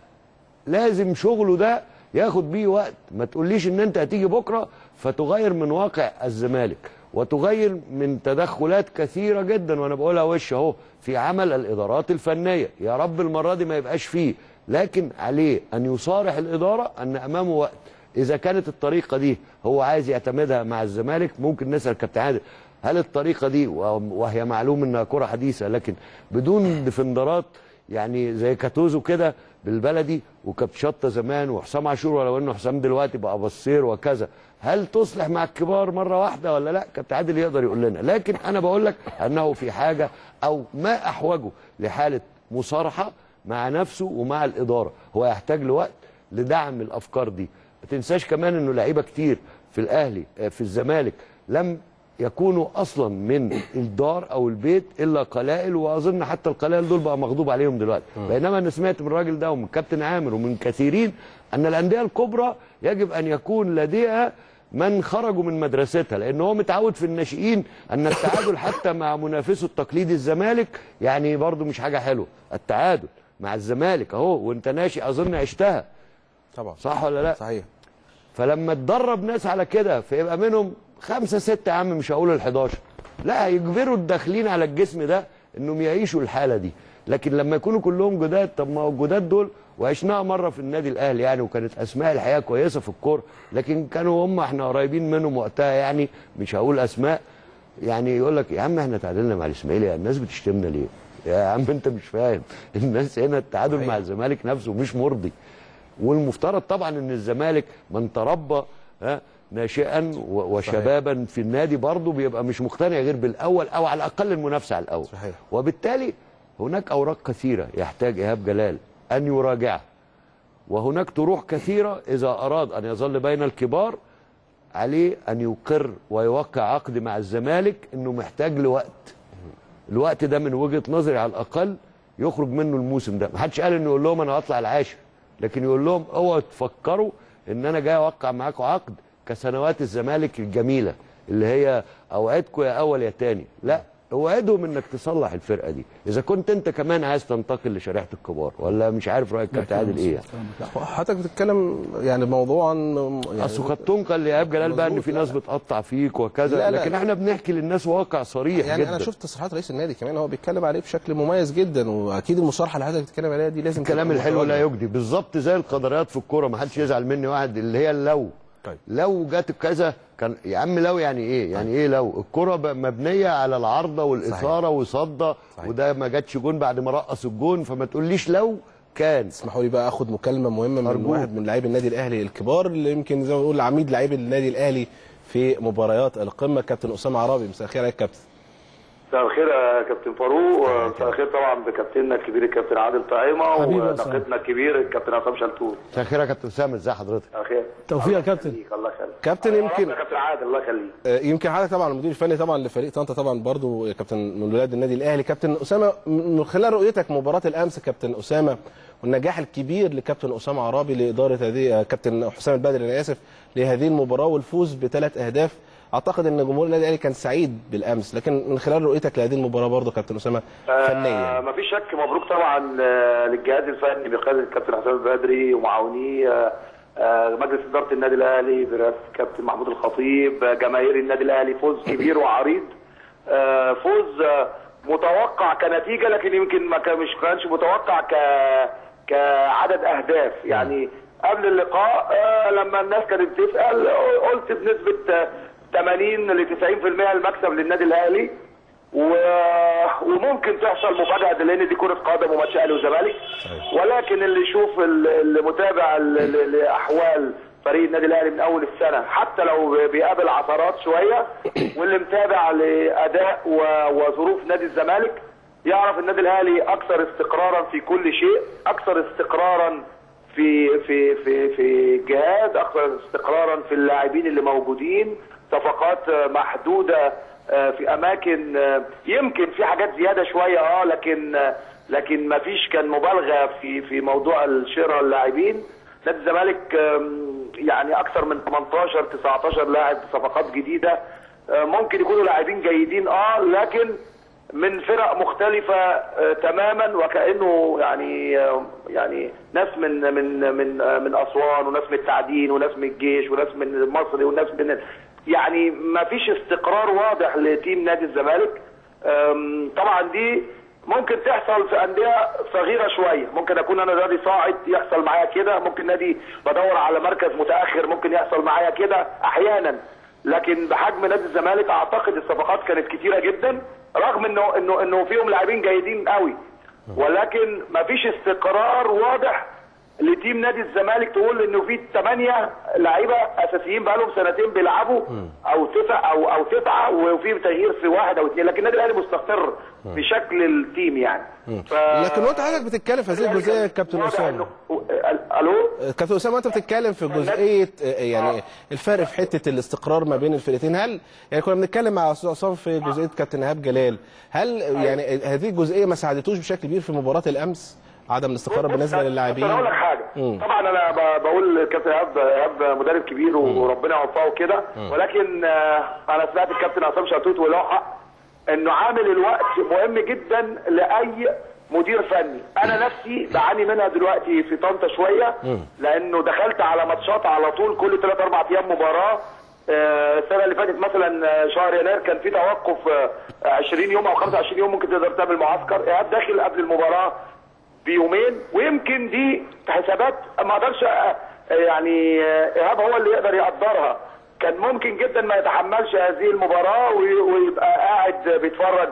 لازم شغله ده ياخد بيه وقت. ما تقوليش ان انت هتيجي بكره فتغير من واقع الزمالك وتغير من تدخلات كثيره جدا، وانا بقولها وش اهو في عمل الادارات الفنيه. يا رب المره دي ما يبقاش فيه، لكن عليه ان يصارح الاداره ان امامه وقت. اذا كانت الطريقه دي هو عايز يعتمدها مع الزمالك، ممكن نسال كابتن عادل هل الطريقه دي، وهي معلوم انها كره حديثه لكن بدون ديفندرات يعني زي كاتوزو كده بالبلدي وكابتشاتا زمان وحسام عاشور، ولو انه حسام دلوقتي بقى بصير وكذا، هل تصلح مع الكبار مره واحده ولا لا؟ كابتن عادل يقدر يقول لنا. لكن انا بقول لك انه في حاجه او ما احوجه لحاله مصارحه مع نفسه ومع الاداره. هو يحتاج لوقت لدعم الافكار دي. ما تنساش كمان انه لعيبه كتير في الاهلي في الزمالك لم يكونوا اصلا من الدار او البيت الا قلائل، واظن حتى القلائل دول بقى مغضوب عليهم دلوقتي. بينما انا سمعت من الراجل ده ومن كابتن عامر ومن كثيرين ان الانديه الكبرى يجب ان يكون لديها من خرجوا من مدرستها، لان هو متعود في الناشئين ان التعادل حتى مع منافسه التقليدي الزمالك يعني برضو مش حاجه حلوه. التعادل مع الزمالك اهو وانت ناشئ اظن عشتها طبعا، صح ولا لا؟ صحيح. فلما تدرب ناس على كده فيبقى منهم 5 6 يا عم، مش هقول ال11، لا يجبروا الداخلين على الجسم ده انهم يعيشوا الحاله دي. لكن لما يكونوا كلهم جداد، طب ما هو الجداد دول وعشناها مره في النادي الاهلي يعني، وكانت اسماء الحقيقه كويسه في الكوره، لكن كانوا هم احنا قريبين منهم وقتها يعني، مش هقول اسماء، يعني يقول لك يا عم احنا تعادلنا مع الاسماعيلي، يعني الناس بتشتمنا ليه؟ يا عم انت مش فاهم، الناس هنا التعادل مع الزمالك نفسه مش مرضي. والمفترض طبعا ان الزمالك من تربى ناشئا وشبابا في النادي برضه بيبقى مش مقتنع غير بالاول او على الاقل المنافسه على الاول. صحيح. وبالتالي هناك اوراق كثيره يحتاج ايهاب جلال ان يراجعها، وهناك طروح كثيره اذا اراد ان يظل بين الكبار عليه ان يقر ويوقع عقد مع الزمالك انه محتاج لوقت. الوقت ده من وجهه نظري على الاقل يخرج منه الموسم ده. محدش قال انه يقول لهم انا هطلع العاشر، لكن يقول لهم اوعوا تفكروا ان انا جاي اوقع معاكم عقد كسنوات الزمالك الجميله اللي هي اوعدكم يا اول يا تاني، لا اوعدهم انك تصلح الفرقه دي. اذا كنت انت كمان عايز تنتقل لشريحه الكبار، ولا مش عارف رايك كابتن عادل ايه يعني؟ حضرتك بتتكلم يعني موضوعا يعني اصل قد تنقل لايهاب جلال بقى ان في ناس بتقطع فيك وكذا، لا لكن احنا بنحكي للناس واقع صريح يعني جدا. انا شفت تصريحات رئيس النادي كمان هو بيتكلم عليه بشكل مميز جدا، واكيد المصارحه اللي حضرتك بتتكلم عليها دي لازم الكلام الحلو لا يجدي، بالظبط زي القدريات في الكوره، ما حدش يزعل مني واحد اللي هي اللو. طيب. لو جت كذا كان يا عم لو يعني ايه؟ يعني ايه لو؟ الكرة مبنيه على العارضه والاثاره وصده، وده ما جاتش جون بعد ما رقص الجون، فما تقوليش لو كان. اسمحوا لي بقى اخد مكالمه مهمه من واحد من لاعبي النادي الاهلي الكبار اللي يمكن زي ما بنقول عميد لاعبي النادي الاهلي في مباريات القمه، كابتن اسامه عرابي. مساء الخير يا كابتن. مساء الخير يا كابتن فاروق، ومساء الخير طبعا بكابتننا الكبير الكابتن عادل طعيمه ونقيبنا الكبير الكابتن عصام شلتوت. مساء الخير يا كابتن اسامه، ازي حضرتك؟ مساء الخير. توفيق يا كابتن. الله يخليك كابتن. يمكن كابتن عادل الله يخليك. يمكن حضرتك طبعا المدير الفني طبعا لفريق طنطا طبعا برضو كابتن من ولاد النادي الاهلي. كابتن اسامه، من خلال رؤيتك مباراه الامس كابتن اسامه والنجاح الكبير لكابتن اسامه عرابي لاداره هذه كابتن حسام البدري انا اسف لهذه المباراه والفوز ب3 اهداف، اعتقد ان جمهور النادي الاهلي كان سعيد بالامس، لكن من خلال رؤيتك لهذه المباراه برضه كابتن اسامه فنيا. ما فيش شك، مبروك طبعا للجهاز الفني بقياده الكابتن حسام البدري ومعاونيه، مجلس اداره النادي الاهلي برئاسه الكابتن محمود الخطيب، جماهير النادي الاهلي، فوز كبير وعريض، فوز متوقع كنتيجه، لكن يمكن ما كانش متوقع كعدد اهداف. يعني قبل اللقاء لما الناس كانت بتسال قلت بنسبه 80 ل 90% المكسب للنادي الاهلي، وممكن تحصل مفاجاه لان دي كره قدم وماتش اهلي وزمالك. ولكن اللي يشوف اللي متابع لاحوال فريق النادي الاهلي من اول السنه حتى لو بيقابل عثرات شويه، واللي متابع لاداء وظروف نادي الزمالك يعرف النادي الاهلي اكثر استقرارا في كل شيء، اكثر استقرارا في الجهاز، اكثر استقرارا في اللاعبين اللي موجودين، صفقات محدوده في اماكن يمكن في حاجات زياده شويه لكن ما فيش كان مبالغه في موضوع الشراء اللاعبين. نادي الزمالك يعني اكثر من 18 19 لاعب صفقات جديده، ممكن يكونوا لاعبين جيدين لكن من فرق مختلفه تماما، وكانه يعني ناس من اسوان وناس من التعدين وناس من الجيش وناس من المصري وناس من يعني ما فيش استقرار واضح لتيم نادي الزمالك. طبعا دي ممكن تحصل في انديه صغيره شويه، ممكن اكون انا نادي صاعد يحصل معايا كده، ممكن نادي بدور على مركز متاخر ممكن يحصل معايا كده احيانا، لكن بحجم نادي الزمالك اعتقد الصفقات كانت كتيره جدا رغم انه فيهم لاعبين جيدين قوي، ولكن ما فيش استقرار واضح لتيم نادي الزمالك تقول انه في 8 لعيبه اساسيين بقى لهم سنتين بيلعبوا او 9 وفي تغيير في 1 أو 2، لكن النادي الاهلي مستقر في شكل التيم يعني. لكن وانت حضرتك بتتكلم في هذه الجزئيه كابتن اسامه، الو كابتن اسامه وانت بتتكلم في جزئيه يعني الفرق في حته الاستقرار ما بين الفرقتين، هل يعني كنا بنتكلم مع استاذ عصام في جزئيه كابتن ايهاب جلال، هل يعني هذه الجزئيه ما ساعدتوش بشكل كبير في مباراه الامس عدم الاستقرار بالنسبه للاعبين؟ انا اقول لك حاجه، طبعا انا بقول كابتن ايهاب مدرب كبير وربنا يوفقه كده، ولكن انا سمعت الكابتن عصام شلتوت وله حق انه عامل الوقت مهم جدا لاي مدير فني. انا نفسي بعاني منها دلوقتي في طنطا شويه، لانه دخلت على ماتشات على طول كل 3 4 ايام مباراه. السنه اللي فاتت مثلا شهر يناير كان في توقف 20 يوم او 25 يوم ممكن تقدر تعمل معسكر. ايهاب داخل قبل المباراه بيومين، ويمكن دي حسابات ما اقدرش يعني ايهاب هو اللي يقدر يقدرها. كان ممكن جدا ما يتحملش هذه المباراه ويبقى قاعد بيتفرج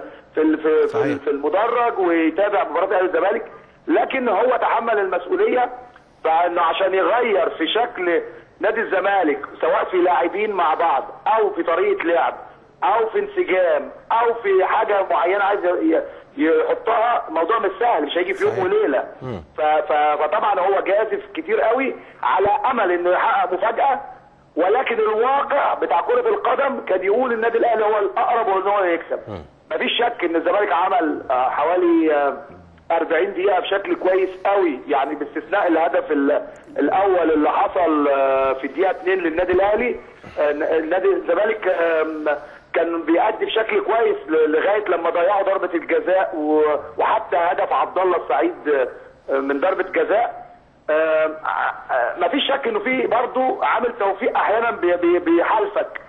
في المدرج ويتابع مباراه اهلي والزمالك، لكن هو تحمل المسؤوليه فانه عشان يغير في شكل نادي الزمالك سواء في لاعبين مع بعض او في طريقه لعب او في انسجام او في حاجه معينه عايز يحطها. موضوع مش سهل، مش هيجي في يوم وليله. فطبعا هو جازف كتير قوي على امل انه يحقق مفاجاه، ولكن الواقع بتاع كره القدم كان يقول النادي الاهلي هو الاقرب وان هو يكسب. مفيش شك ان الزمالك عمل حوالي 40 دقيقه بشكل كويس قوي، يعني باستثناء الهدف الاول اللي حصل في الدقيقه 2 للنادي الاهلي. النادي الزمالك كان بيأدي بشكل كويس لغايه لما ضيعوا ضربه الجزاء، وحتى هدف عبد الله السعيد من ضربه جزاء. مفيش شك انه في برضه عامل توفيق احيانا بيحالفك.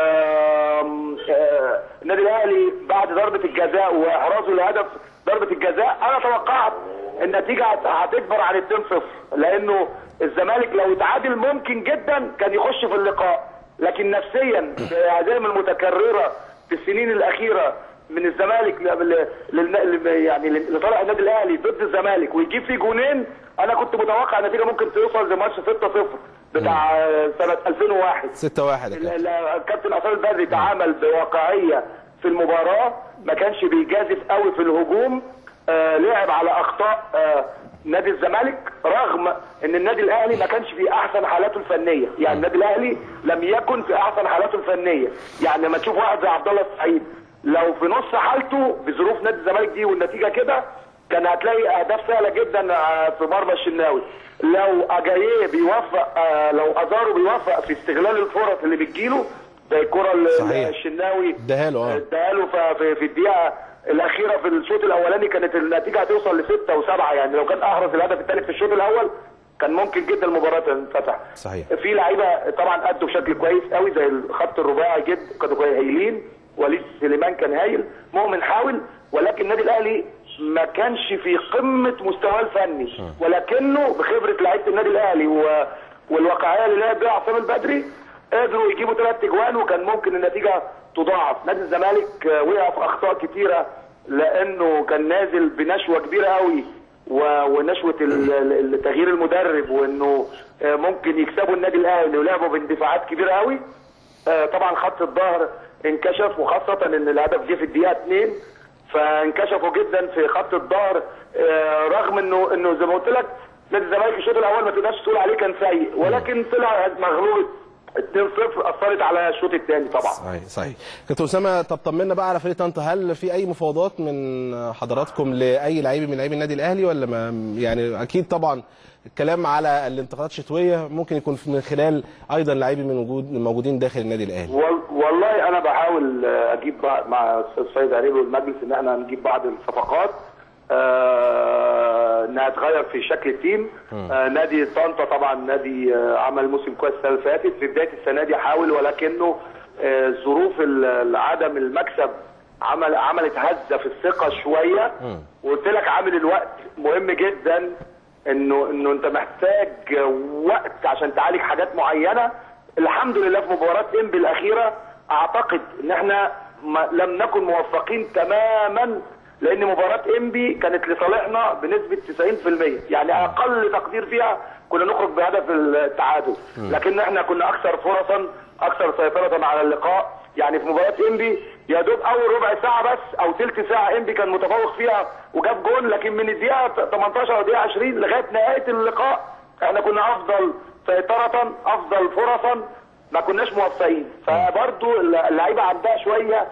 النادي الاهلي بعد ضربه الجزاء واحرازه لهدف ضربه الجزاء انا توقعت النتيجه هتكبر عن 2-0، لانه الزمالك لو اتعادل ممكن جدا كان يخش في اللقاء، لكن نفسيا بالهزائم المتكرره في السنين الاخيره من الزمالك يعني لصالح النادي الاهلي ضد الزمالك ويجيب فيه جونين، انا كنت متوقع النتيجه ممكن توصل لماتش 6-0 بتاع سنه 2001 6-1. الكابتن عصام البدري تعامل بواقعيه في المباراه، ما كانش بيجازف قوي في الهجوم، لعب على اخطاء نادي الزمالك رغم ان النادي الاهلي ما كانش في احسن حالاته الفنيه. يعني النادي الاهلي لم يكن في احسن حالاته الفنيه، يعني لما تشوف واحد زي عبد الله السعيد لو في نص حالته بظروف نادي الزمالك دي والنتيجه كده كان هتلاقي اهداف سهله جدا في مرمى الشناوي. لو اجاييه بيوفق، لو ازارو بيوفق في استغلال الفرص اللي بتجيله زي الكره اللي الشناوي اداها له في الدقيقه الاخيره في الشوط الاولاني كانت النتيجه هتوصل ل6 و7، يعني لو كان احرز الهدف الثالث في الشوط الاول كان ممكن جدا المباراه تنفتح. صحيح. في لعيبه طبعا ادوا بشكل كويس قوي زي الخط الرباعي كانوا هايلين. وليد سليمان كان هايل، مؤمن حاول، ولكن النادي الاهلي ما كانش في قمه مستواه الفني، ولكنه بخبره لعيبه النادي الاهلي والواقعيه اللي لعب بيها عصام البدري قدروا يجيبوا 3 اجوان، وكان ممكن النتيجه تضاعف. نادي الزمالك وقع في اخطاء كتيره لانه كان نازل بنشوه كبيره قوي ونشوه تغيير المدرب، وانه ممكن يكسبوا النادي الاهلي ولعبوا باندفاعات كبيره قوي. طبعا خط الظهر انكشف، وخاصه ان الهدف جه في الدقيقه 2 فانكشفوا جدا في خط الظهر، رغم انه زي ما قلت لك نادي الزمالك الشوط الاول ما تقدرش تقول عليه كان سيء، ولكن طلع مغلوب 2-0 اثرت على الشوط الثاني طبعا. صحيح. كابتن اسامه، طب طمنا بقى على فريق طنطا، هل في اي مفاوضات من حضراتكم لاي لعيب من لاعبي النادي الاهلي ولا ما؟ يعني اكيد طبعا الكلام على الانتقالات الشتويه ممكن يكون من خلال ايضا لاعبي من موجودين داخل النادي الاهلي. والله انا بحاول اجيب مع الاستاذ سيد عريبي والمجلس ان احنا نجيب بعض الصفقات انها تغير في شكل التيم. نادي طنطا طبعا نادي عمل موسم كويس السنه اللي فاتت، في بدايه السنه دي حاول، ولكنه ظروف عدم المكسب عملت هزه في الثقه شويه. وقلت لك عامل الوقت مهم جدا، انه انت محتاج وقت عشان تعالج حاجات معينه. الحمد لله في مباراه انبي الاخيره اعتقد ان احنا لم نكن موفقين تماما، لان مباراه انبي كانت لصالحنا بنسبه 90%، يعني اقل تقدير فيها كنا نخرج بهدف التعادل، لكن احنا كنا اكثر فرصا، اكثر سيطره على اللقاء. يعني في مباراه انبي يا دوب اول ربع ساعه بس او ثلث ساعه انبي كان متفوق فيها وجاب جول، لكن من الدقيقه 18 او الدقيقه 20 لغايه نهايه اللقاء احنا كنا افضل سيطره، افضل فرصا، ما كناش موفقين. فبرضه اللعيبه عندها شويه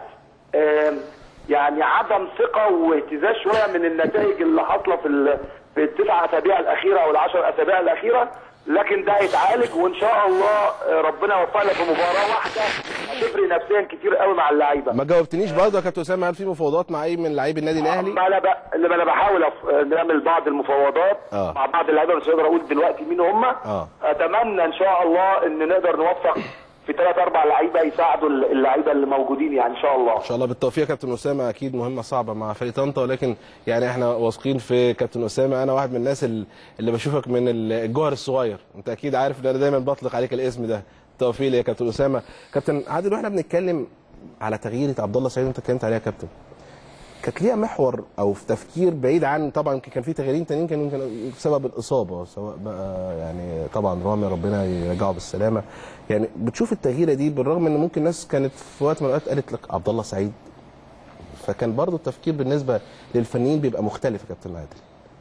يعني عدم ثقه واهتزاز شويه من النتائج اللي حاصله في ال9 اسابيع الاخيره او ال10 اسابيع الاخيره، لكن ده هيتعالج وان شاء الله ربنا يوفقنا في مباراه واحده هتفرق نفسيا كتير قوي مع اللعيبه. ما جاوبتنيش برضه يا كابتن اسامه، هل في مفاوضات مع اي من لاعبي النادي الاهلي؟ انا بحاول نعمل بعض المفاوضات مع بعض اللعيبه، مش هقدر اقول دلوقتي مين هم. اتمنى ان شاء الله ان نقدر نوفق في 3-4 لعيبه يساعدوا اللعيبه اللي موجودين، يعني ان شاء الله. ان شاء الله بالتوفيق يا كابتن اسامه. اكيد مهمه صعبه مع فريق طنطا، ولكن يعني احنا واثقين في كابتن اسامه. انا واحد من الناس اللي بشوفك من الجوهر الصغير، انت اكيد عارف ان انا دايما بطلق عليك الاسم ده. التوفيق يا كابتن اسامه. كابتن عادل، واحنا بنتكلم على تغيير عبد الله السعيد انت اتكلمت عليها يا كابتن، كانت ليها محور او في تفكير بعيد عن طبعا كان في تغييرين تانيين كانوا بسبب الاصابه، سواء بقى يعني طبعا رامي ربنا يرجعه بالسلامه. يعني بتشوف التغييره دي بالرغم ان ممكن ناس كانت في وقت من الاوقات قالت لك عبد الله السعيد، فكان برضو التفكير بالنسبه للفنيين بيبقى مختلف يا كابتن عادل.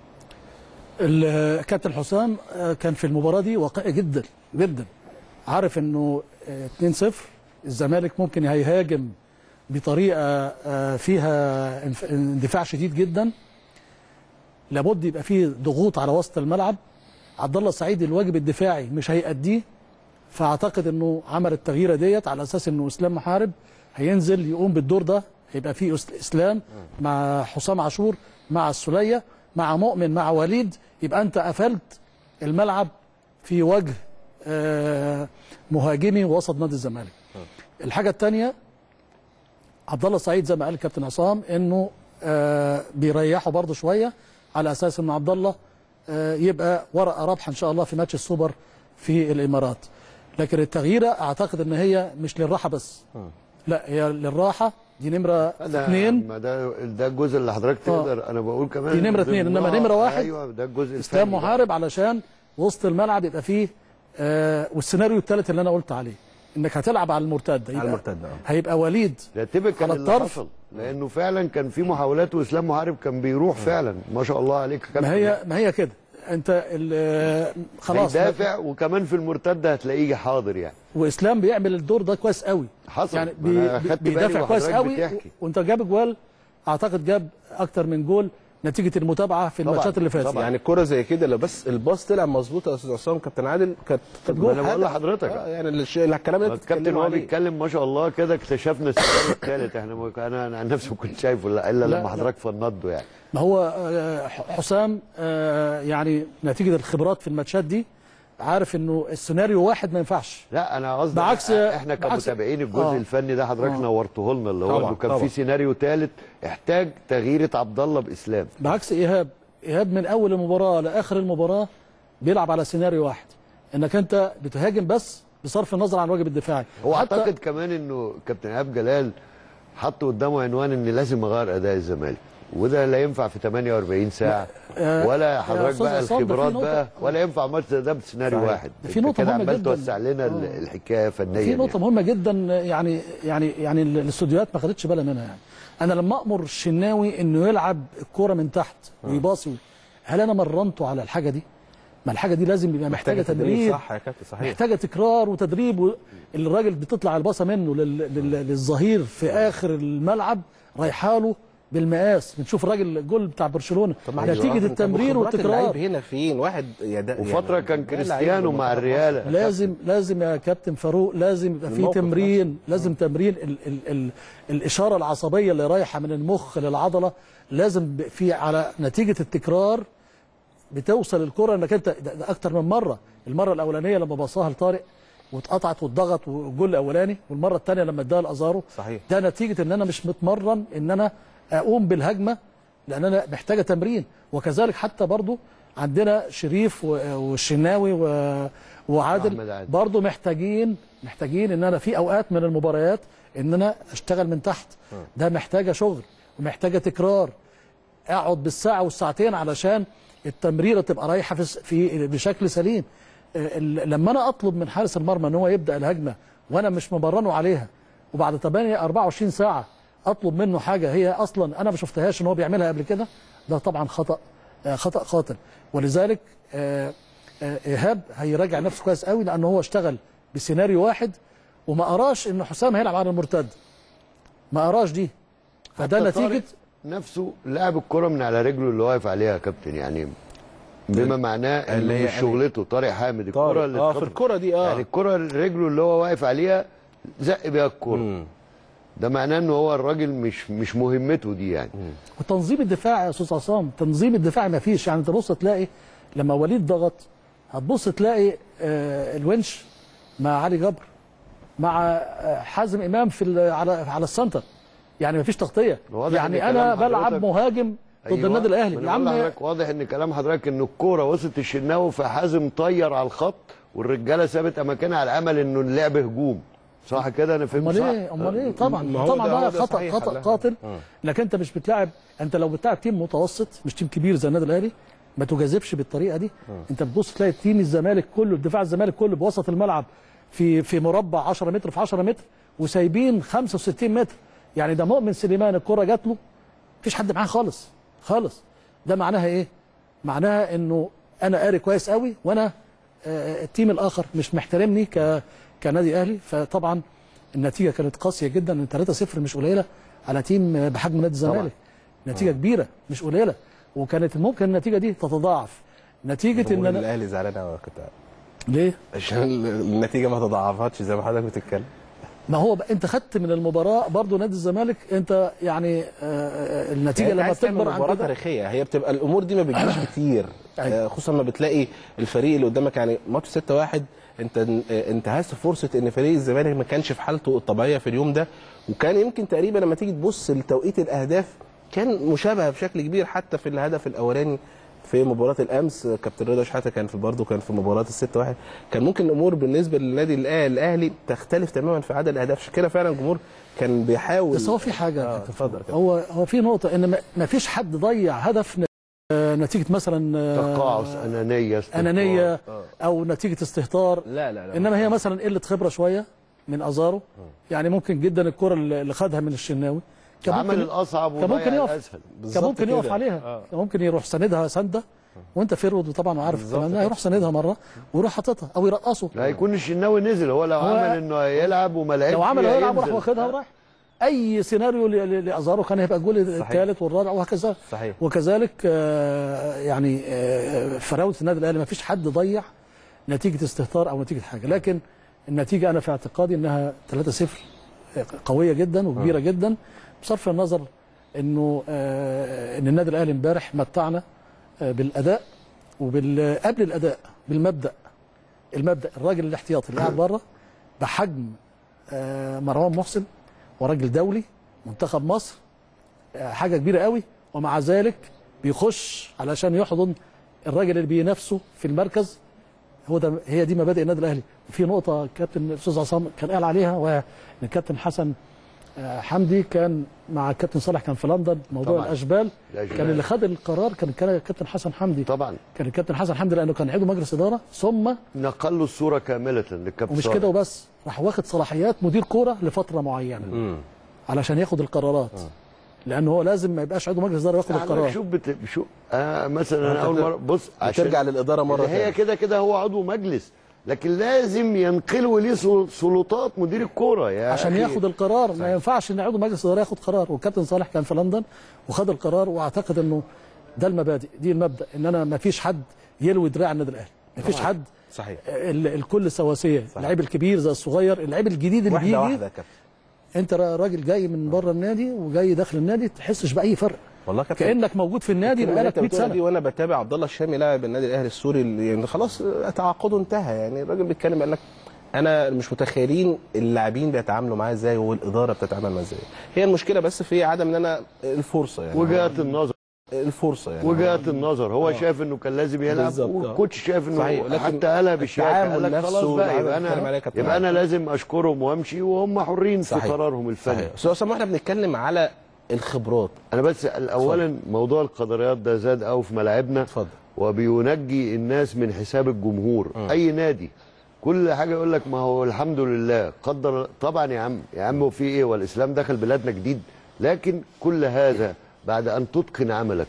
الكابتن حسام كان في المباراه دي واقعي جدا جدا، عارف انه 2-0 الزمالك ممكن هيهاجم بطريقه فيها اندفاع شديد جدا، لابد يبقى فيه ضغوط على وسط الملعب. عبد الله السعيد الواجب الدفاعي مش هيأديه، فاعتقد انه عمل التغييره ديت على اساس انه اسلام محارب هينزل يقوم بالدور ده، هيبقى فيه اسلام مع حسام عاشور مع السوليه مع مؤمن مع وليد، يبقى انت قفلت الملعب في وجه مهاجمي وسط نادي الزمالك. الحاجه الثانيه عبد الله السعيد زي ما قال الكابتن عصام انه بيريحه برضه شويه على اساس ان عبد الله يبقى ورقه رابحه ان شاء الله في ماتش السوبر في الامارات. لكن التغييره اعتقد ان هي مش للراحه بس، لا هي للراحه، دي نمره 2. ما ده الجزء اللي حضرتك تقدر انا بقول كمان دي نمره 2، انما نمره 1 ايوه ده الجزء اسلام محارب علشان وسط الملعب يبقى فيه والسيناريو الثالث اللي انا قلت عليه انك هتلعب على المرتده، على المرتده هيبقى وليد ده تبقى على الطرف، لانه فعلا كان في محاولات واسلام محارب كان بيروح فعلا ما شاء الله عليك. ما هي كده انت خلاص هيدافع وكمان في المرتده هتلاقيه حاضر يعني، واسلام بيعمل الدور ده كويس قوي، حصل يعني بيدافع كويس قوي وانت جاب جوال، اعتقد جاب اكتر من جول نتيجه المتابعه في الماتشات اللي فاتت. يعني الكره زي كده لو بس الباص طلع مظبوط يا استاذ عصام كابتن عادل كانت جول. انا بقول لحضرتك يعني الكلام اللي الكابتن وهو بيتكلم ما شاء الله كده اكتشفنا السؤال الثالث، انا عن نفسي ما كنتش شايفه الا لما حضرتك فنضه يعني. ما هو حسام يعني نتيجه الخبرات في الماتشات دي عارف انه السيناريو واحد ما ينفعش. لا انا قصدي بعكس احنا كمتابعين الجزء الفني ده حضرتك نورته لنا، اللي هو انه كان في سيناريو ثالث احتاج تغيير عبد الله باسلام. بعكس ايهاب من اول المباراه لاخر المباراه بيلعب على سيناريو واحد، انك انت بتهاجم بس بصرف النظر عن الواجب الدفاعي. هو اعتقد كمان انه كابتن ايهاب جلال حط قدامه عنوان ان لازم اغير اداء الزمالك، وده لا ينفع في 48 ساعه ولا حضرتك بقى الخبرات بقى، ولا ينفع ماتش ده بسيناريو واحد. في نقطه مهمه جدا توسع لنا الحكايه فنيا. في نقطه مهمه جدا، يعني الاستوديوهات ما خدتش بالها منها. يعني انا لما امر الشناوي انه يلعب الكوره من تحت ويباصي، هل انا مرنته على الحاجه دي؟ ما الحاجه دي لازم يبقى محتاجه تدريب. صح يا كابتن، صحيح. محتاجه تكرار وتدريب. الراجل بتطلع الباصه منه للظهير في اخر الملعب رايحه له بالمقاس. بنشوف الراجل الجول بتاع برشلونه نتيجه التمرير والتكرار. هنا فين واحد وفتره كان كريستيانو مع الريال. لازم يا كابتن فاروق، لازم يبقى في تمرين. لازم تمرين الاشاره العصبيه اللي رايحه من المخ للعضله، لازم في على نتيجه التكرار بتوصل الكره انك انت ده اكتر من مره. المره الاولانيه لما باصاها لطارق واتقطعت واتضغط والجول الاولاني، والمره الثانيه لما اداها لازارو. صحيح. ده نتيجه ان انا مش متمرن ان انا اقوم بالهجمه، لان انا محتاجه تمرين. وكذلك حتى برضو عندنا شريف والشناوي وعادل برضو محتاجين ان انا في اوقات من المباريات ان انا اشتغل من تحت. ده محتاجه شغل ومحتاجه تكرار. اقعد بالساعه والساعتين علشان التمريره تبقى رايحه في بشكل سليم. لما انا اطلب من حارس المرمى ان هو يبدا الهجمه وانا مش مبرنه عليها، وبعد 24 ساعه اطلب منه حاجه هي اصلا انا ما شفتهاش ان هو بيعملها قبل كده، ده طبعا خطا قاتل. ولذلك ايهاب هيراجع نفسه كويس قوي، لان هو اشتغل بسيناريو واحد وما قراش ان حسام هيلعب على المرتد. ما قراش دي، فده نتيجه نفسه لعب الكره من على رجله اللي واقف عليها يا كابتن. يعني بما معناه ان مش شغلته طارق حامد الكره اللي في الكره دي يعني الكره رجله اللي هو واقف عليها زق بيها الكره. ده معناه ان هو الراجل مش مهمته دي يعني. وتنظيم الدفاع يا استاذ عصام، تنظيم الدفاع ما فيش. يعني تبص تلاقي لما وليد ضغط، هتبص تلاقي الونش مع علي جبر مع حازم امام في على السنتر، يعني ما فيش تغطيه. يعني انا بلعب مهاجم ضد النادي الاهلي يا عم. واضح ان كلام حضرتك ان الكوره وصلت الشناوي فحازم طير على الخط والرجاله سابت اماكنها على امل انه اللعب هجوم. صح كده؟ انا فهمت صح؟ امال ايه؟ طبعا ده خطا قاتل. انك انت مش بتلاعب، انت لو بتلاعب تيم متوسط مش تيم كبير زي النادي الاهلي ما تجازفش بالطريقه دي. انت بتبص تلاقي تيم الزمالك كله، دفاع الزمالك كله بوسط الملعب في مربع 10 متر في 10 متر وسايبين 65 متر. يعني ده مؤمن سليمان الكره جات له مفيش حد معاه خالص. ده معناها ايه؟ معناها انه انا قاري كويس قوي، وانا التيم الاخر مش محترمني كنادي اهلي. فطبعا النتيجه كانت قاسيه جدا. ان 3-0 مش قليله على تيم بحجم نادي الزمالك، نتيجه كبيره مش قليله. وكانت ممكن النتيجه دي تتضاعف نتيجه ان الاهلي زعلان قوي كده. ليه؟ عشان النتيجه ما تضاعفتش زي ما حضرتك بتتكلم. ما هو انت خدت من المباراه برضو نادي الزمالك، انت يعني النتيجه يعني لما بتكبر عن مباراه تاريخيه هي بتبقى الامور دي ما بتجيش كتير. خصوصا لما بتلاقي الفريق اللي قدامك. يعني ماتش 6-1 انت انتهزت فرصه ان فريق الزمالك ما كانش في حالته الطبيعيه في اليوم ده، وكان يمكن تقريبا لما تيجي تبص لتوقيت الاهداف كان مشابه بشكل كبير. حتى في الهدف الاولاني في مباراه الامس كابتن رضا شحاته كان في مباراه ال6-1 كان ممكن الامور بالنسبه للنادي الاهلي تختلف تماما في عدد الاهداف. عشان كده فعلا الجمهور كان بيحاول. بس هو في حاجه اتفضل. هو في نقطه ان ما فيش حد ضيع هدف نتيجه مثلا تقاعس انانيه او نتيجه استهتار. لا انما هي مثلا قله خبره شويه من ازارو. يعني ممكن جدا الكره اللي خدها من الشناوي عمل الاصعب وضيع الاسهل. كان ممكن يقف عليها. كان ممكن يروح ساندها سنده وانت فرود طبعا وعارف الكلام ده، يروح ساندها مره ويروح حاططها او يرقصه. لا يكون الشناوي نزل. هو لو عمل انه يلعب وما لعبش، لو عمل يلعب وراح واخدها وراح اي سيناريو لازارو كان هيبقى الجول الثالث والرابع وهكذا. صحيح. وكذلك يعني فراوده النادي الاهلي ما فيش حد ضيع نتيجه استهتار او نتيجه حاجه. لكن النتيجه انا في اعتقادي انها 3-0 قويه جدا وكبيره جدا، بصرف النظر انه ان النادي الاهلي امبارح متعنا بالاداء قبل الاداء بالمبدا. المبدا الراجل الاحتياطي اللي قاعد بره بحجم مروان محسن وراجل دولي منتخب مصر حاجه كبيره قوي، ومع ذلك بيخش علشان يحضن الراجل اللي بينافسه في المركز. هي دي مبادئ النادي الاهلي. وفي نقطه كابتن الاستاذ عصام كان قال عليها، وان الكابتن حسن حمدي كان مع الكابتن صالح كان في لندن موضوع طبعًا. الاشبال كان اللي خد القرار كان الكابتن حسن حمدي طبعا، كان الكابتن حسن حمدي لانه كان عضو مجلس اداره، ثم نقل له الصوره كامله للكابتن ومش كده وبس، راح واخد صلاحيات مدير كوره لفتره معينه علشان ياخد القرارات، لانه هو لازم ما يبقاش عضو مجلس اداره ياخد القرار. شوف مثلا انا اول مره بص عشان ترجع للاداره مره ثانيه، هي كده هو عضو مجلس، لكن لازم ينقلوا ليه سلطات مدير الكوره عشان ياخد القرار. ما ينفعش ان عضو مجلس الاداره ياخد قرار، والكابتن صالح كان في لندن وخد القرار، واعتقد انه ده المبادئ، دي المبدا ان انا ما فيش حد يلوي دراع النادي الاهلي، ما فيش حد صحيح الكل سواسيه، اللعيب الكبير زي الصغير، اللعيب الجديد اللي بيجي واحده كابتن. انت راجل جاي من بره النادي وجاي داخل النادي تحسش باي فرق، والله كابتن كانك موجود في النادي بقالك 100 سنه. وانا بتابع عبد الله الشامي لاعب النادي الاهلي السوري اللي يعني خلاص تعاقده انتهى، يعني الراجل بيتكلم قال لك انا مش متخيلين اللاعبين بيتعاملوا معاه ازاي والاداره بتتعامل معاه ازاي. هي المشكله بس في عدم ان انا الفرصه، يعني وجهات النظر يعني وجهات النظر هو شايف انه كان لازم يلعب، والكوتش شايف انه حتى قالها بالشياكه، قال لك خلاص بقى يبقى انا لازم اشكرهم وامشي وهم حرين في قرارهم الفني. استاذ اسامه احنا بنتكلم على الخبرات، انا بس اولا موضوع القدريات ده زاد قوي في ملاعبنا. اتفضل. وبينجي الناس من حساب الجمهور. اي نادي كل حاجه يقول لك ما هو الحمد لله قدر، طبعا يا عم وفي ايه، والاسلام دخل بلادنا جديد، لكن كل هذا بعد ان تتقن عملك.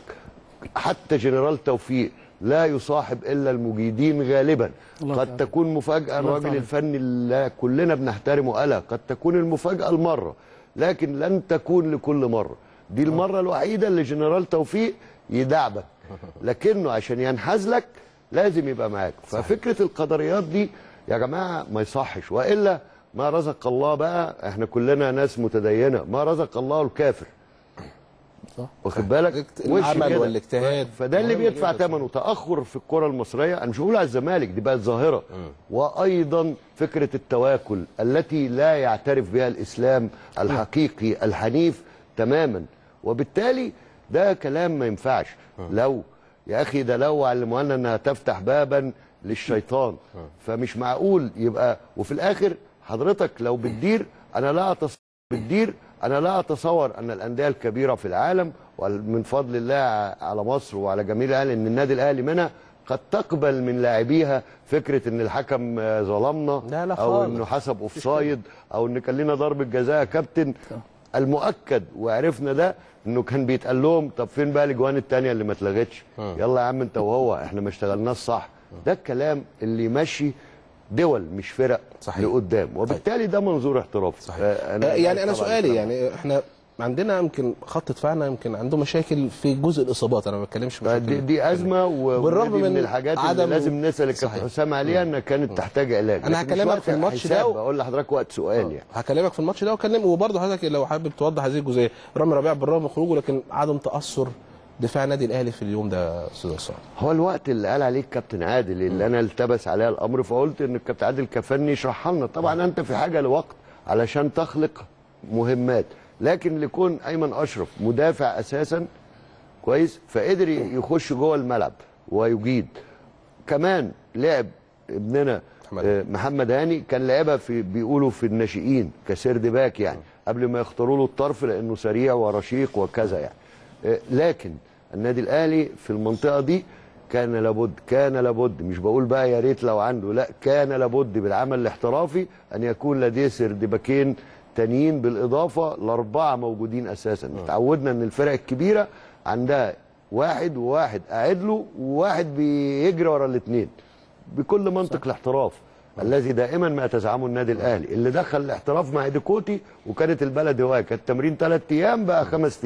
حتى جنرال توفيق لا يصاحب الا المجيدين غالبا. قد تكون مفاجاه الراجل الفني اللي كلنا بنحترمه قد تكون المفاجاه المره، لكن لن تكون لكل مره. دي المره الوحيده اللي جنرال توفيق يدعبك، لكنه عشان ينحاز لك لازم يبقى معاك. ففكره القدريات دي يا جماعه ما يصحش، والا ما رزق الله بقى، احنا كلنا ناس متدينه، ما رزق الله الكافر. واخد بالك؟ العمل والاجتهاد، فده اللي بيدفع ثمنه. تاخر في الكره المصريه، انا مش بقول على الزمالك، دي بقت ظاهره. وايضا فكره التواكل التي لا يعترف بها الاسلام الحقيقي الحنيف تماما، وبالتالي ده كلام ما ينفعش. لو يا اخي ده لو علمونا انها تفتح بابا للشيطان، فمش معقول يبقى. وفي الاخر حضرتك لو بتدير، انا لا اتصور ان الانديه الكبيره في العالم، ومن فضل الله على مصر وعلى جميع الاهلي ان النادي الاهلي منها، قد تقبل من لاعبيها فكره ان الحكم ظلمنا، او انه حسب اوفسايد، او ان كان لنا ضربه جزاء. كابتن المؤكد وعرفنا ده انه كان بيتقال لهم طب فين بقى الاجوان الثانيه اللي ما اتلغتش؟ يلا يا عم انت وهو احنا ما اشتغلناش صح. ده الكلام اللي يمشي دول مش فرق لقدام، وبالتالي ده منظور احترافي. يعني انا سؤالي، يعني احنا عندنا يمكن خط دفاعنا يمكن عنده مشاكل في جزء الاصابات، انا ما بتكلمش مشاكل دي ازمه، وبالرغم من الحاجات اللي لازم نسال الكابتن حسام عليها انها كانت تحتاج علاج. انا هكلمك في الماتش ده، بقول لحضرتك وقت سؤال يعني هكلمك في الماتش ده وبرضه حضرتك لو حابب توضح هذه الجزئيه. رامي ربيعه بالرغم من خروجه، لكن عدم تاثر دفاع النادي الاهلي في اليوم ده استاذ عصام. هو الوقت اللي قال عليه الكابتن عادل اللي انا التبس عليها الامر، فقلت ان الكابتن عادل كفني يشرحها لنا. طبعا انت في حاجه لوقت علشان تخلق مهمات، لكن لكون ايمن اشرف مدافع اساسا كويس، فقدر يخش جوه الملعب ويجيد. كمان لعب ابننا محمد هاني، كان لعبها بيقولوا في الناشئين كسيرد باك، يعني قبل ما يختاروا له الطرف لانه سريع ورشيق وكذا يعني. لكن النادي الاهلي في المنطقه دي كان لابد مش بقول بقى يا ريت لو عنده، لا كان لابد بالعمل الاحترافي ان يكون لديه سيرد باكين تانيين بالاضافه لاربعه موجودين اساسا. اتعودنا ان الفرق الكبيره عندها واحد وواحد قاعد له وواحد بيجري ورا الاثنين، بكل منطق الاحتراف الذي دائما ما يتزعمه النادي الاهلي، اللي دخل الاحتراف مع ديكوتي وكانت البلد هوايه، كانت التمرين 3 ايام بقى 5 ايام،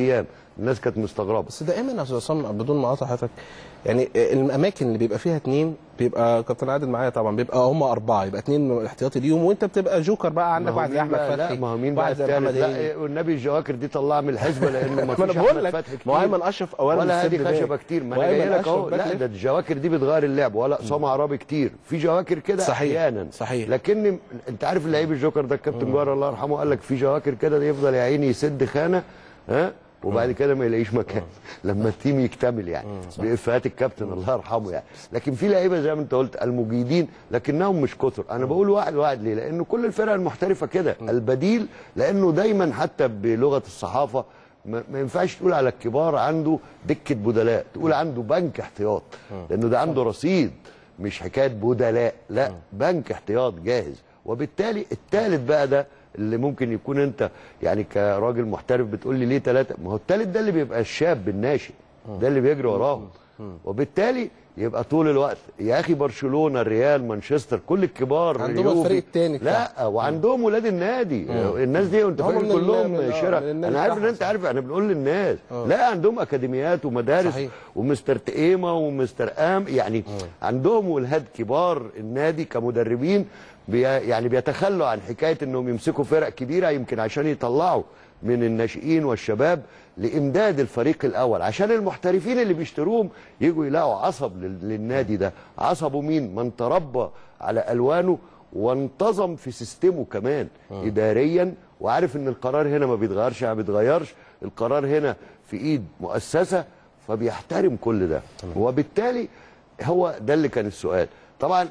الناس كانت مستغربه. بس دائما يا استاذ عصام بدون ما اقاطع حضرتك، يعني الاماكن اللي بيبقى فيها اثنين بيبقى كابتن عادل معايا طبعا، بيبقى هم 4، يبقى 2 احتياطي ليهم، وانت بتبقى جوكر بقى، عندك واحد زي احمد فتحي. لا ما هو مين بقى الثالث؟ لا والنبي الجواكر دي طلعها من الحسبه، لانه ما فيش احمد فتحي كتير وايمن اشرف اولا ولا هادي خشبه كتير. ما انا جاي لك اهو. لا ده الجواكر دي بتغير اللعب، ولا اسامه عرابي كتير، في جواكر كده احيانا. صحيح. لكن انت عارف اللعيب الجوكر ده الكابتن جوهر الله يرحمه قال لك في جواكر كده يفضل يا عيني يسد خانه وبعد كده ما يلاقيش مكان لما التيم يكتمل يعني بإفهات الكابتن الله يرحمه يعني. لكن في لعيبه زي ما انت قلت المجيدين لكنهم مش كتر. انا بقول واحد واحد ليه؟ لانه كل الفرق المحترفه كده. البديل لانه دايما حتى بلغه الصحافه ما ينفعش تقول على الكبار عنده دكه بدلاء، تقول عنده بنك احتياط، لانه ده عنده رصيد مش حكايه بدلاء، لا بنك احتياط جاهز. وبالتالي الثالث بقى ده اللي ممكن يكون انت يعني كراجل محترف بتقول لي ليه 3؟ ما هو الثالث ده اللي بيبقى الشاب الناشئ، ده اللي بيجري وراهم، وبالتالي يبقى طول الوقت يا اخي برشلونه، الريال، مانشستر، كل الكبار عندهم الفريق الثاني. لا وعندهم ولاد النادي. الناس دي انت فاهم كلهم شرع. انا عارف ان انت عارف، انا بنقول للناس لا عندهم اكاديميات ومدارس. صحيح. ومستر تقيمه ومستر يعني عندهم ولاد كبار النادي كمدربين يعني بيتخلوا عن حكايه انهم يمسكوا فرق كبيره يمكن عشان يطلعوا من الناشئين والشباب لامداد الفريق الاول، عشان المحترفين اللي بيشتروهم يجوا يلاقوا عصب للنادي ده. عصبه مين؟ من تربى على الوانه وانتظم في سيستمه كمان اداريا، وعارف ان القرار هنا ما بيتغيرش، ما بيتغيرش القرار هنا في ايد مؤسسه، فبيحترم كل ده. وبالتالي هو ده اللي كان السؤال. طبعا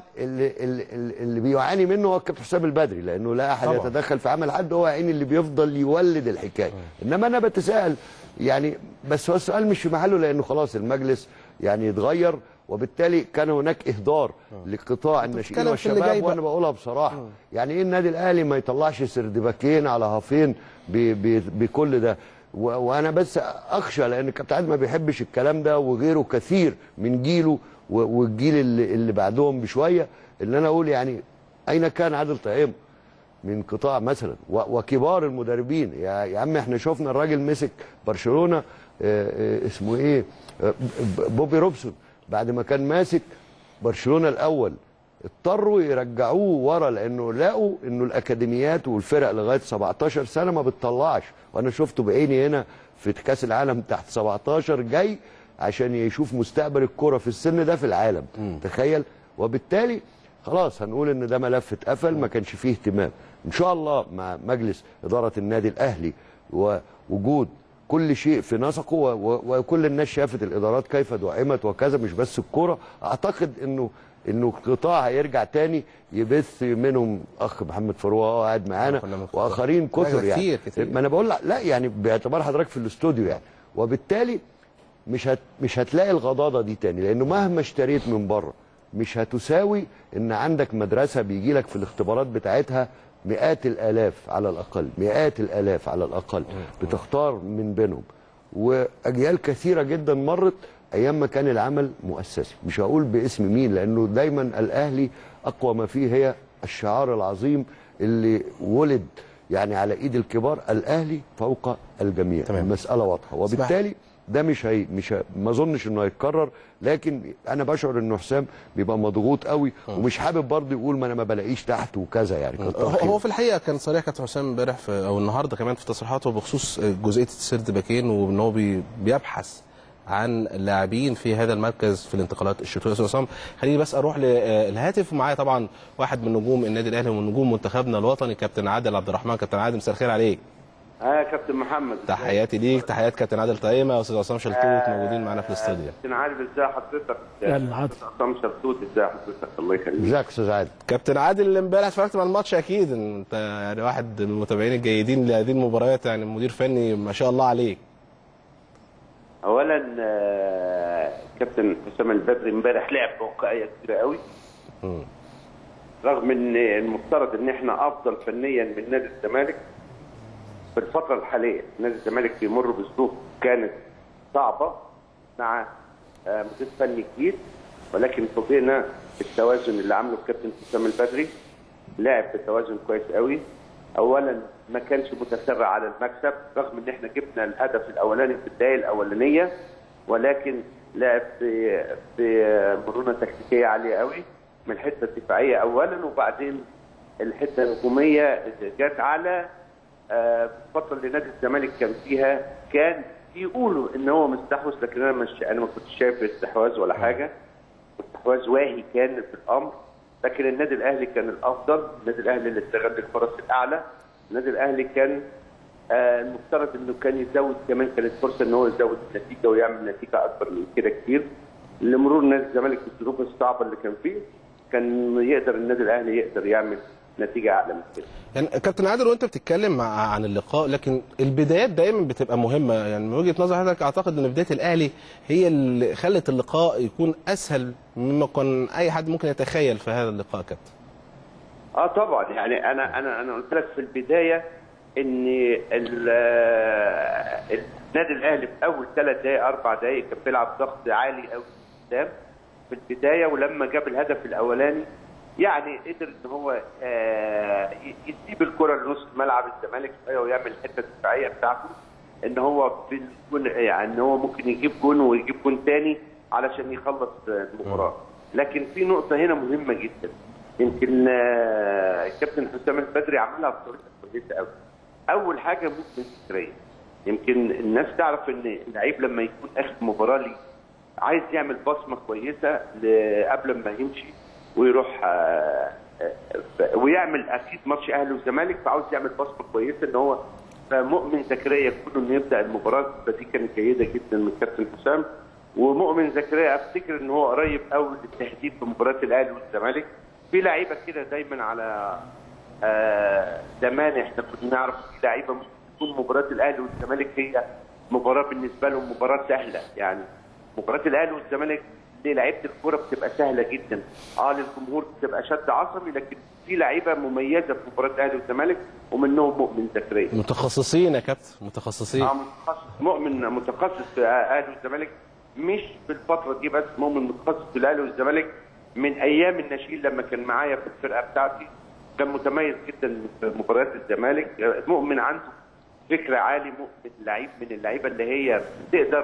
اللي بيعاني منه هو الكابتن حسام البدري، لانه لا احد يتدخل في عمل حد، هو عين اللي بيفضل يولد الحكايه. انما انا بتساءل يعني، بس هو السؤال مش في محله، لانه خلاص المجلس يعني اتغير، وبالتالي كان هناك اهدار لقطاع الناشئين والشباب. وانا بقولها بصراحه يعني ايه النادي الاهلي ما يطلعش سردباكين على هافين بكل ده؟ وانا بس اخشى، لان الكابتن عادل ما بيحبش الكلام ده، وغيره كثير من جيله والجيل اللي بعدهم بشويه، اللي انا اقول يعني اين كان عادل طعيم من قطاع مثلا وكبار المدربين؟ يا عم احنا شفنا الراجل مسك برشلونه اسمه ايه، بوبي روبسون، بعد ما كان ماسك برشلونه الاول اضطروا يرجعوه ورا، لانه لقوا انه الاكاديميات والفرق لغايه 17 سنه ما بتطلعش. وانا شفته بعيني هنا في كاس العالم تحت 17 جاي عشان يشوف مستقبل الكرة في السن ده في العالم. تخيل. وبالتالي خلاص هنقول ان ده ملف اتقفل، ما كانش فيه اهتمام. ان شاء الله مع مجلس اداره النادي الاهلي ووجود كل شيء في نسقه، وكل الناس شافت الادارات كيف دعمت وكذا، مش بس الكرة، اعتقد انه القطاع هيرجع تاني يبث منهم اخ محمد فروه قاعد معانا واخرين كتر يعني كتير. ما انا بقول لا يعني باعتبار حضرتك في الاستوديو يعني. وبالتالي مش هتلاقي الغضاضه دي تاني، لانه مهما اشتريت من بره مش هتساوي ان عندك مدرسه بيجي لك في الاختبارات بتاعتها مئات الالاف على الاقل، مئات الالاف على الاقل بتختار من بينهم. واجيال كثيره جدا مرت ايام ما كان العمل مؤسسي. مش هقول باسم مين، لانه دايما الاهلي اقوى ما فيه هي الشعار العظيم اللي ولد يعني على ايد الكبار، الاهلي فوق الجميع. تمام. المساله واضحه، وبالتالي ده ما اظنش انه هيتكرر. لكن انا بشعر انه حسام بيبقى مضغوط قوي ومش حابب برضه يقول ما انا ما بلاقيش تحت وكذا يعني. هو في الحقيقه كان صريح كابتن حسام امبارح او النهارده كمان في تصريحاته بخصوص جزئيه السرد باكين، وان هو بيبحث عن اللاعبين في هذا المركز في الانتقالات الشتويه. استاذ عصام خليني بس اروح للهاتف، ومعايا طبعا واحد من نجوم النادي الاهلي ومن نجوم منتخبنا الوطني كابتن عادل عبد الرحمن. كابتن عادل مساء الخير عليك. كابتن محمد، تحياتي ليك، تحيات كابتن عادل طعيمه واستاذ عصام شلتوت موجودين معانا في الاستوديو. كابتن عادل ازي حضرتك؟ عصام شلتوت ازي حضرتك؟ الله يخليك. ازيك يا استاذ عادل؟ كابتن عادل امبارح اتفرجت على الماتش اكيد، انت يعني واحد من المتابعين الجيدين لهذه المباريات، يعني مدير فني ما شاء الله عليك. اولا كابتن حسام البدري امبارح لعب بواقعيه كبيره قوي، رغم ان المفترض ان احنا افضل فنيا من نادي الزمالك في الفتره الحاليه. نادي الزمالك بيمر بظروف كانت صعبه مع مدير فني جديد، ولكن فوجئنا بالتوازن اللي عمله الكابتن حسام البدري. لعب بتوازن كويس قوي، اولا ما كانش متسرع على المكسب رغم ان احنا جبنا الهدف الاولاني في الدقائق الاولانيه، ولكن لعب بمرونه تكتيكيه عاليه قوي من الحته الدفاعيه اولا، وبعدين الحته الهجوميه جت على الفتره اللي نادي الزمالك كان فيها، كان يقولوا ان هو مستحوذ، لكن انا ما كنتش شايف استحواذ ولا حاجه، استحواذ واهي كان في الامر، لكن النادي الاهلي كان الافضل، النادي الاهلي اللي استغل الفرص الاعلى، النادي الاهلي كان المفترض انه كان يزود، كمان كانت فرصه ان هو يزود النتيجه ويعمل نتيجه اكبر من كده كتير. لمرور نادي الزمالك بالظروف الصعبه اللي كان فيه، كان يقدر النادي الاهلي يقدر يعمل نتيجه اعلى من كده. يعني كابتن عادل وانت بتتكلم عن اللقاء، لكن البدايات دايما بتبقى مهمه، يعني من وجهه نظر حضرتك اعتقد ان بدايه الاهلي هي اللي خلت اللقاء يكون اسهل مما كان اي حد ممكن يتخيل في هذا اللقاء كابتن. طبعا، يعني انا قلت لك في البدايه ان النادي الاهلي في اول 3 دقائق 4 دقائق كان بيلعب ضغط عالي قوي قدام في البدايه، ولما جاب الهدف الاولاني يعني قدر ان هو يسيب الكره لنص ملعب الزمالك شويه ويعمل الحته الدفاعيه بتاعته، ان هو يعني ان هو ممكن يجيب جون ويجيب جون ثاني علشان يخلص المباراه. لكن في نقطه هنا مهمه جدا، يمكن الكابتن حسام البدري عملها بطريقه كويسه قوي. اول حاجه ممكن فكريه، يمكن الناس تعرف ان اللعيب لما يكون اخر مباراه ليه عايز يعمل بصمه كويسه قبل ما يمشي ويروح ويعمل اكيد ماتش اهلي والزمالك، فعاوز يعمل بصمه كويسه ان هو مؤمن زكريا كونه انه يبدا المباراه، فدي كانت جيده جدا من كابتن حسام. ومؤمن زكريا افتكر ان هو قريب قوي للتهديد في مباراه الاهلي والزمالك. في لعيبه كده دايما على زمان احنا كنا نعرف في لعيبه ممكن تكون مباراه الاهلي والزمالك هي مباراه بالنسبه لهم مباراه سهله، يعني مباراه الاهلي والزمالك لعيبه الكوره بتبقى سهله جدا، للجمهور بتبقى شد عصبي، لكن في لعيبه مميزه في مباراه الاهلي والزمالك ومنهم مؤمن زكريا. متخصصين يا كابتن، متخصصين. مؤمن متخصص في الاهلي والزمالك، مش في الفتره دي بس، مؤمن متخصص في الاهلي والزمالك من ايام الناشئين لما كان معايا في الفرقه بتاعتي، كان متميز جدا في مباريات الزمالك. مؤمن عنده فكر عالي، مؤمن لعيب من اللعيبه اللي هي تقدر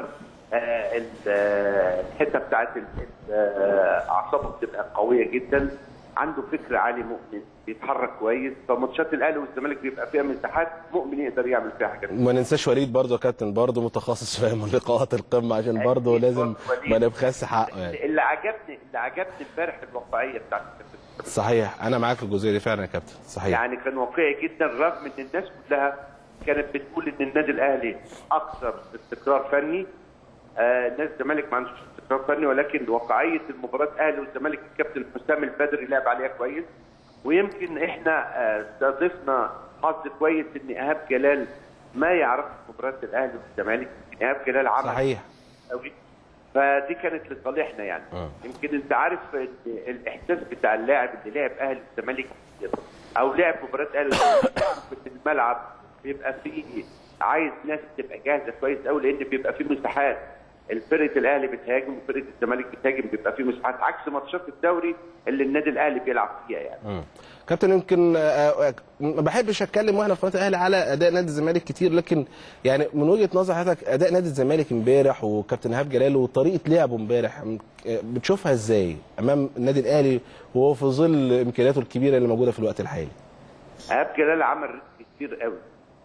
الحته بتاعت اعصابه بتبقى قويه جدا، عنده فكر عالي، مؤمن بيتحرك كويس، فماتشات الاهلي والزمالك بيبقى فيها مساحات مؤمن يقدر يعمل فيها حاجات. ما ننساش وليد برضه يا كابتن، برضه متخصص في لقاءات القمه، عشان برضه لازم ما نبخس حقه. يعني اللي عجبني امبارح الواقعيه بتاعت الكابتن. صحيح، انا معاك في الجزئيه دي فعلا يا كابتن، صحيح. يعني كان واقعي جدا رغم ان الناس كلها كانت بتقول ان النادي الاهلي اكثر استقرار فني، نادي الزمالك ما عندوش استقرار فني، ولكن واقعيه المباراه الاهلي والزمالك الكابتن حسام البدري لعب عليها كويس. ويمكن احنا استضفنا حظ كويس ان ايهاب جلال ما يعرفش مباراه الاهلي والزمالك، ايهاب جلال عمل صحيح قوي، فدي كانت لصالحنا يعني. يمكن انت عارف الاحساس بتاع اللاعب اللي لعب اهلي والزمالك او لعب مباراه اهلي والزمالك، يعرف ان الملعب بيبقى فيه عايز ناس تبقى جاهزه كويس قوي، لان بيبقى فيه مساحات، الفرقه الاهلي بتهاجم وفرقه الزمالك بتهاجم، بيبقى فيه مساحات عكس ماتشات الدوري اللي النادي الاهلي بيلعب فيها يعني. كابتن يمكن ما بحبش اتكلم واحنا في قناه الاهلي على اداء نادي الزمالك كتير، لكن يعني من وجهه نظر حضرتك اداء نادي الزمالك امبارح وكابتن ايهاب جلال وطريقه لعبه امبارح بتشوفها ازاي امام النادي الاهلي وهو في ظل امكانياته الكبيره اللي موجوده في الوقت الحالي؟ ايهاب جلال عمل ريسك كتير قوي.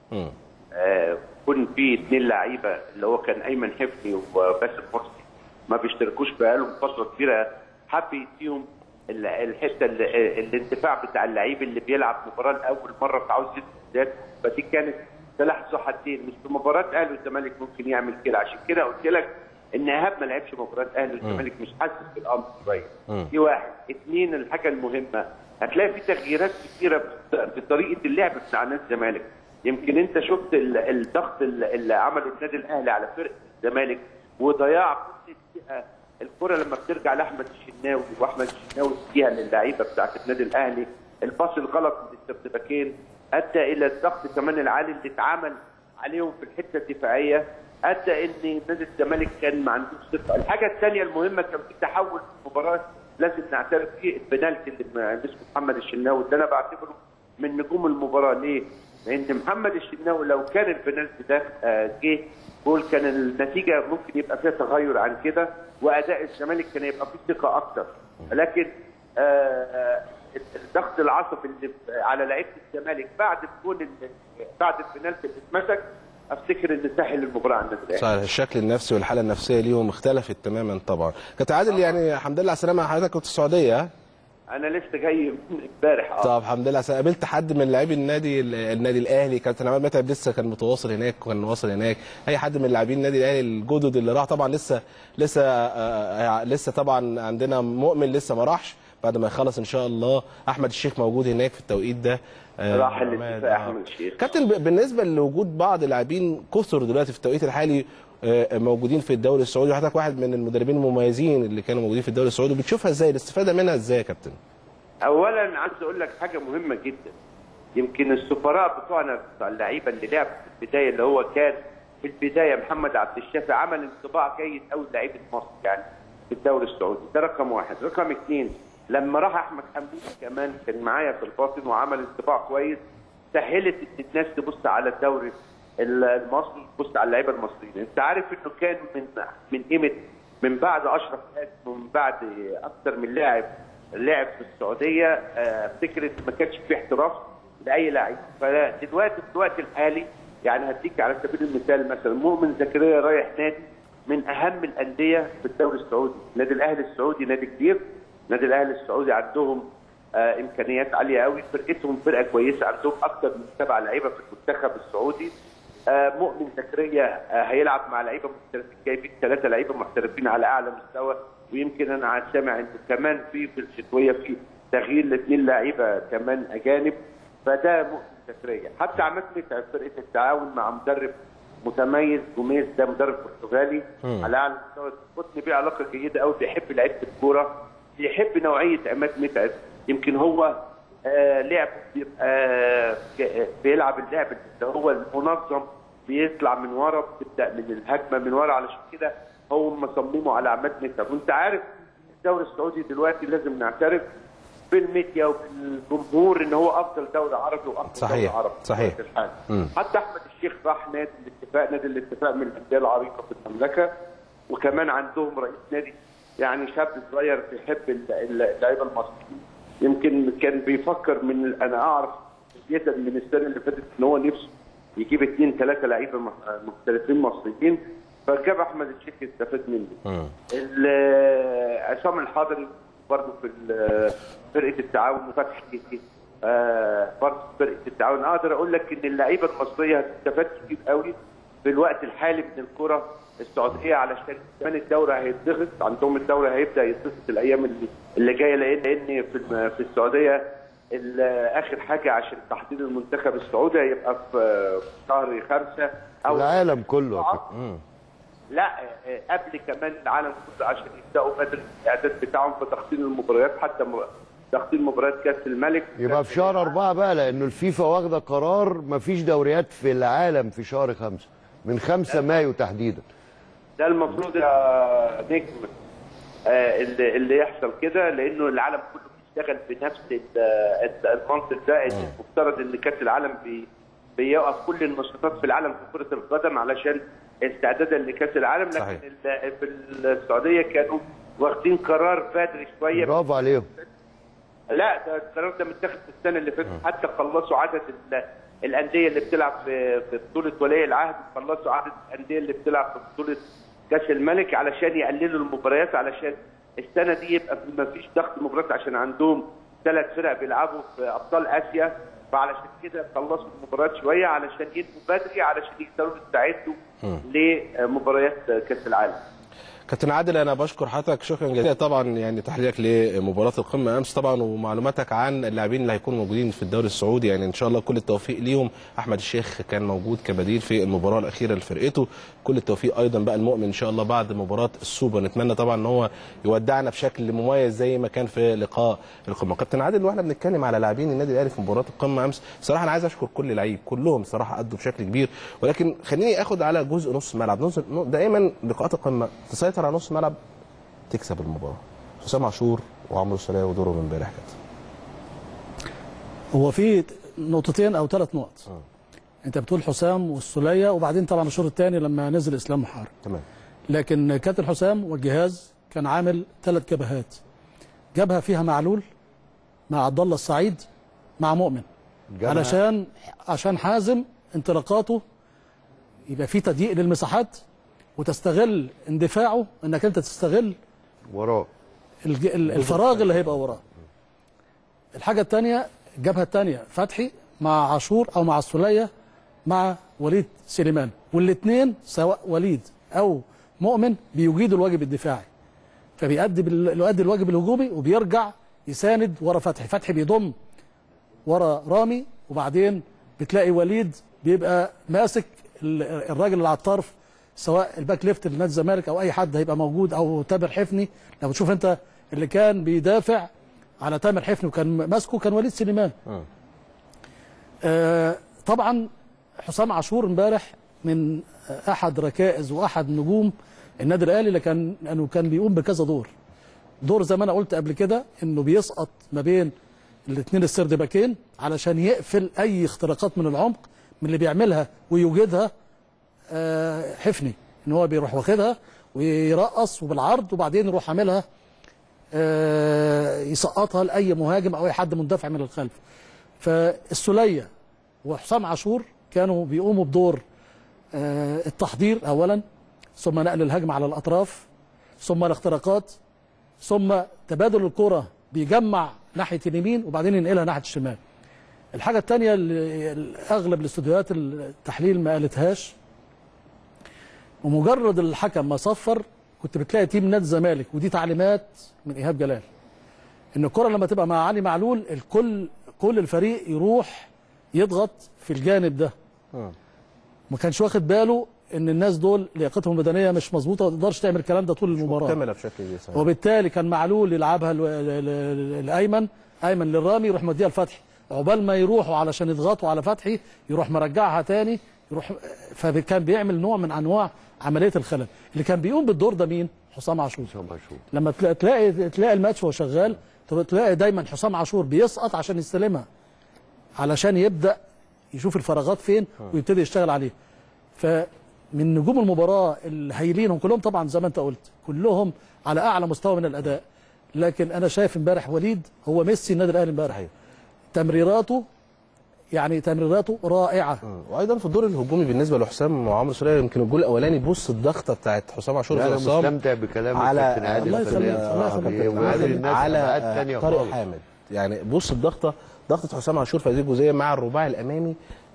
كون في 2 لعيبه اللي هو كان ايمن حفني وباسم مرسي ما بيشتركوش بقالهم فتره كبيره، حب يديهم الحته الانتفاع بتاع اللعيب اللي بيلعب مباراه لاول مره فعاوز يثبت، فدي كانت سلاح ذو حدين، مش في مباراه اهلي والزمالك ممكن يعمل كده. عشان كده قلت لك ان ايهاب ما لعبش مباراه اهلي والزمالك، مش حاسس بالامر شويه. دي 1. 2 الحاجه المهمه، هتلاقي في تغييرات كثيره في طريقه اللعب بتاع نادي الزمالك. يمكن انت شفت الضغط اللي عمله النادي الاهلي على فرقه الزمالك وضياع كل الدقيقه. الكره لما بترجع لاحمد الشناوي واحمد الشناوي فيها للعيبه بتاعت النادي الاهلي، الباص الغلط من السبتباكين ادى الى الضغط كمان العالي اللي اتعمل عليهم في الحته الدفاعيه، ادى ان نادي الزمالك كان ما عندوش ثقه. الحاجه الثانيه المهمه، كان في تحول في المباراه لازم نعترف فيه، البنالتي اللي مسكه محمد الشناوي، اللي انا بعتبره من نجوم المباراه. ليه؟ لان محمد الشناوي لو كان البنالتي ده جه جول كان النتيجه ممكن يبقى فيها تغير عن كده، واداء الزمالك كان يبقى فيه ثقه اكتر. لكن الضغط العصبي اللي على لعيبه الزمالك بعد الجول بعد البنالتي اللي اتمسك، افتكر ان سهل المباراه عن النادي الاهلي. صحيح، الشكل النفسي والحاله النفسيه ليهم اختلفت تماما طبعا. كابتن عادل يعني الحمد لله على السلامه، حضرتك كنت في السعوديه؟ انا لسه جاي امبارح. طب الحمد لله. قابلت حد من لاعبي النادي الاهلي؟ كابتن عماد متعب لسه كان متواصل هناك وكان واصل هناك، اي حد من لاعبين النادي الاهلي الجدد اللي راح؟ طبعا لسه طبعا عندنا مؤمن لسه ما راحش، بعد ما يخلص ان شاء الله. احمد الشيخ موجود هناك في التوقيت ده، راح الاتفاق احمد الشيخ. كابتن بالنسبه لوجود بعض اللاعبين كثر دلوقتي في التوقيت الحالي موجودين في الدوري السعودي، وحضرتك واحد من المدربين المميزين اللي كانوا موجودين في الدوري السعودي، بتشوفها ازاي؟ الاستفاده منها ازاي يا كابتن؟ اولا عايز اقول لك حاجه مهمه جدا، يمكن السفراء بتوعنا بتوع اللعيبه اللي لعب في البدايه، اللي هو كان في البدايه محمد عبد الشافي، عمل انطباع جيد قوي لعيبه مصر يعني في الدوري السعودي. ده رقم واحد. رقم اثنين، لما راح احمد حمدي كمان كان معايا في الباطن وعمل انطباع كويس، سهلت ان الناس تبص على الدوري المصري، تبص على اللعيبه المصريين. انت عارف انه كان من قيمه من بعد اشرف حاتم ومن بعد اكثر من لاعب لعب في السعوديه، افتكر ان ما كانش في احتراف لاي لاعب. فدلوقتي في الوقت الحالي يعني هديك على سبيل المثال مثلا مؤمن زكريا رايح نادي من اهم الانديه في الدوري السعودي، النادي الاهلي السعودي، نادي كبير. النادي الاهلي السعودي عندهم امكانيات عاليه قوي، فرقتهم فرقه كويسه، عندهم اكثر من 7 لعيبه في المنتخب السعودي. مؤمن زكريا هيلعب مع لعيبه محترفين، جايبين 3 لعيبه محترفين على اعلى مستوى، ويمكن انا سامع انه كمان في الشتويه في تغيير ل2 لعيبه كمان اجانب. فده مؤمن زكريا. حتى عماد متعب فرقه التعاون مع مدرب متميز جوميز، ده مدرب برتغالي على اعلى مستوى، قطني بيه علاقه جيده قوي، بيحب لعيبه الكوره، بيحب نوعيه عماد متعب. يمكن هو لعب بيلعب اللعب اللي هو المنظم، بيطلع من ورا، بتبدا من الهجمه من ورا، علشان كده هو مصممه على عماد متعب. وانت عارف الدوري السعودي دلوقتي لازم نعترف بالميديا وبالجمهور ان هو افضل دوري عربي وافضل دوري عربي. صحيح. حتى احمد الشيخ راح نادي الاتفاق من الانديه العريقه في المملكه، وكمان عندهم رئيس نادي يعني شاب صغير بيحب اللعيبه المصريين. يمكن كان بيفكر انا اعرف بدايه من السنه اللي فاتت ان هو نفسه يجيب 2 3 لعيبه محترفين مصريين، فجاب احمد الشيخ يستفاد منه. عصام الحضري برضه في فرقه التعاون، وفتحي برضه في فرقه التعاون. اقدر اقول لك ان اللعيبه المصريه هتستفاد كتير قوي في الوقت الحالي من الكره السعوديه، علشان كمان الدوري هيتضغط عندهم، الدوري هيبدا يتضغط الايام اللي جايه، لان في السعوديه اخر حاجه عشان تحضير المنتخب السعودي هيبقى في شهر 5 او العالم كله. لا قبل كمان العالم كله، عشان يبداوا بدري الاعداد بتاعهم في تحضير المباريات، حتى تحضير مباريات كاس الملك يبقى في شهر 4 بقى، لانه الفيفا واخده قرار مفيش دوريات في العالم في شهر 5 من 5 مايو تحديدا. ده المفروض يا نجم اللي يحصل كده، لانه العالم كله بيشتغل بنفس المنطق ده. المفترض ان كاس العالم بيوقف كل النشاطات في العالم في كره القدم علشان استعدادا لكاس العالم، لكن صحيح. في السعوديه كانوا واخدين قرار بدري شويه. برافو عليهم. لا ده القرار ده متاخد في السنه اللي فاتت، حتى خلصوا عدد الانديه اللي بتلعب في بطوله ولي العهد، خلصوا عدد الانديه اللي بتلعب في بطوله كاس الملك علشان يقللوا المباريات، علشان السنه دي يبقى ما فيش ضغط مباريات، عشان عندهم 3 فرق بيلعبوا في ابطال اسيا، فعلشان كده خلصوا المباريات شويه علشان ينهوا بدري، علشان يقدروا يستعدوا لمباريات كاس العالم. كابتن عادل انا بشكر حضرتك شكرا جزيلا طبعا، يعني تحليلك لمباراه القمه امس طبعا، ومعلوماتك عن اللاعبين اللي هيكونوا موجودين في الدوري السعودي، يعني ان شاء الله كل التوفيق ليهم. احمد الشيخ كان موجود كبديل في المباراه الاخيره لفرقته، كل التوفيق ايضا بقى المؤمن ان شاء الله بعد مباراه السوبر، نتمنى طبعا ان هو يودعنا بشكل مميز زي ما كان في لقاء القمه. كابتن عادل واحنا بنتكلم على لاعبين النادي الاهلي في مباراه القمه امس، صراحه انا عايز اشكر كل لعيب، كلهم صراحه ادوا بشكل كبير، ولكن خليني اخد على جزء نص ملعب. دائما لقاءات القمه تسيطر على نص ملعب تكسب المباراه. حسام عاشور وعمرو السوليه ودورهم امبارح كده. هو في نقطتين او 3 نقط. انت بتقول حسام والسوليه، وبعدين طبعا الشوط الثاني لما نزل اسلام محارب. تمام. لكن كابتن حسام والجهاز كان عامل 3 جبهات. جبهه فيها معلول مع عبد الله السعيد مع مؤمن، عشان حازم انطلاقاته يبقى في تضييق للمساحات، وتستغل اندفاعه انك انت تستغل وراه الفراغ اللي هيبقى وراه. الحاجه الثانيه، الجبهه الثانيه فتحي مع عاشور او مع السوليه مع وليد سليمان، والاثنين سواء وليد او مؤمن بيجيدوا الواجب الدفاعي، فبيؤدي الواجب الهجومي وبيرجع يساند ورا فتحي. فتحي بيضم ورا رامي، وبعدين بتلاقي وليد بيبقى ماسك الراجل اللي على الطرف، سواء الباك ليفت لنادي الزمالك او اي حد هيبقى موجود، او تامر حفني. لو تشوف انت اللي كان بيدافع على تامر حفني وكان ماسكه كان وليد سليمان. طبعا حسام عاشور امبارح من احد ركائز واحد نجوم النادي الاهلي، لانه كان بيقوم بكذا دور زي ما انا قلت قبل كده، انه بيسقط ما بين الاثنين السرد باكين علشان يقفل اي اختراقات من العمق من اللي بيعملها ويوجدها حفني، ان هو بيروح واخدها ويرقص وبالعرض، وبعدين يروح عاملها يسقطها لاي مهاجم او اي حد مندفع من الخلف. فالسوليه وحسام عاشور كانوا بيقوموا بدور التحضير اولا، ثم نقل الهجمه على الاطراف، ثم الاختراقات، ثم تبادل الكره بيجمع ناحيه اليمين وبعدين ينقلها ناحيه الشمال. الحاجه الثانيه اللي اغلب الاستوديوهات التحليل ما قالتهاش، ومجرد الحكم ما صفر كنت بتلاقي تيم نادي الزمالك، ودي تعليمات من ايهاب جلال، ان الكره لما تبقى مع علي معلول كل الفريق يروح يضغط في الجانب ده. ما كانش واخد باله ان الناس دول لياقتهم البدنيه مش مظبوطه، ما تقدرش تعمل الكلام ده طول المباراه، مكتمله بشكل كبير، وبالتالي كان معلول يلعبها الايمن للرامي، يروح مديها لفتحي، عقبال ما يروحوا علشان يضغطوا على فتحي يروح مرجعها تاني، يروح. فكان بيعمل نوع من انواع عمليه الخلل. اللي كان بيقوم بالدور ده مين؟ حسام عاشور. لما تلاقي الماتش وهو شغال، تلاقي دايما حسام عاشور بيسقط عشان يستلمها، علشان يبدا يشوف الفراغات فين ويبتدي يشتغل عليه. فمن نجوم المباراه الهايلين، هم كلهم طبعا زي ما انت قلت كلهم على اعلى مستوى من الاداء، لكن انا شايف امبارح وليد هو ميسي النادي الاهلي امبارح. تمريراته رائعه. وايضا في الدور الهجومي بالنسبه لحسام وعمرو سوليه، يمكن الجول الاولاني بص الضغطه بتاعت حسام عاشور. انا مستمتع بكلامك كابتن عادل. الله يخليك على طارق حامد، يعني بص ضغطه حسام عاشور في هذه الجزئيه مع الرباعي الامامي،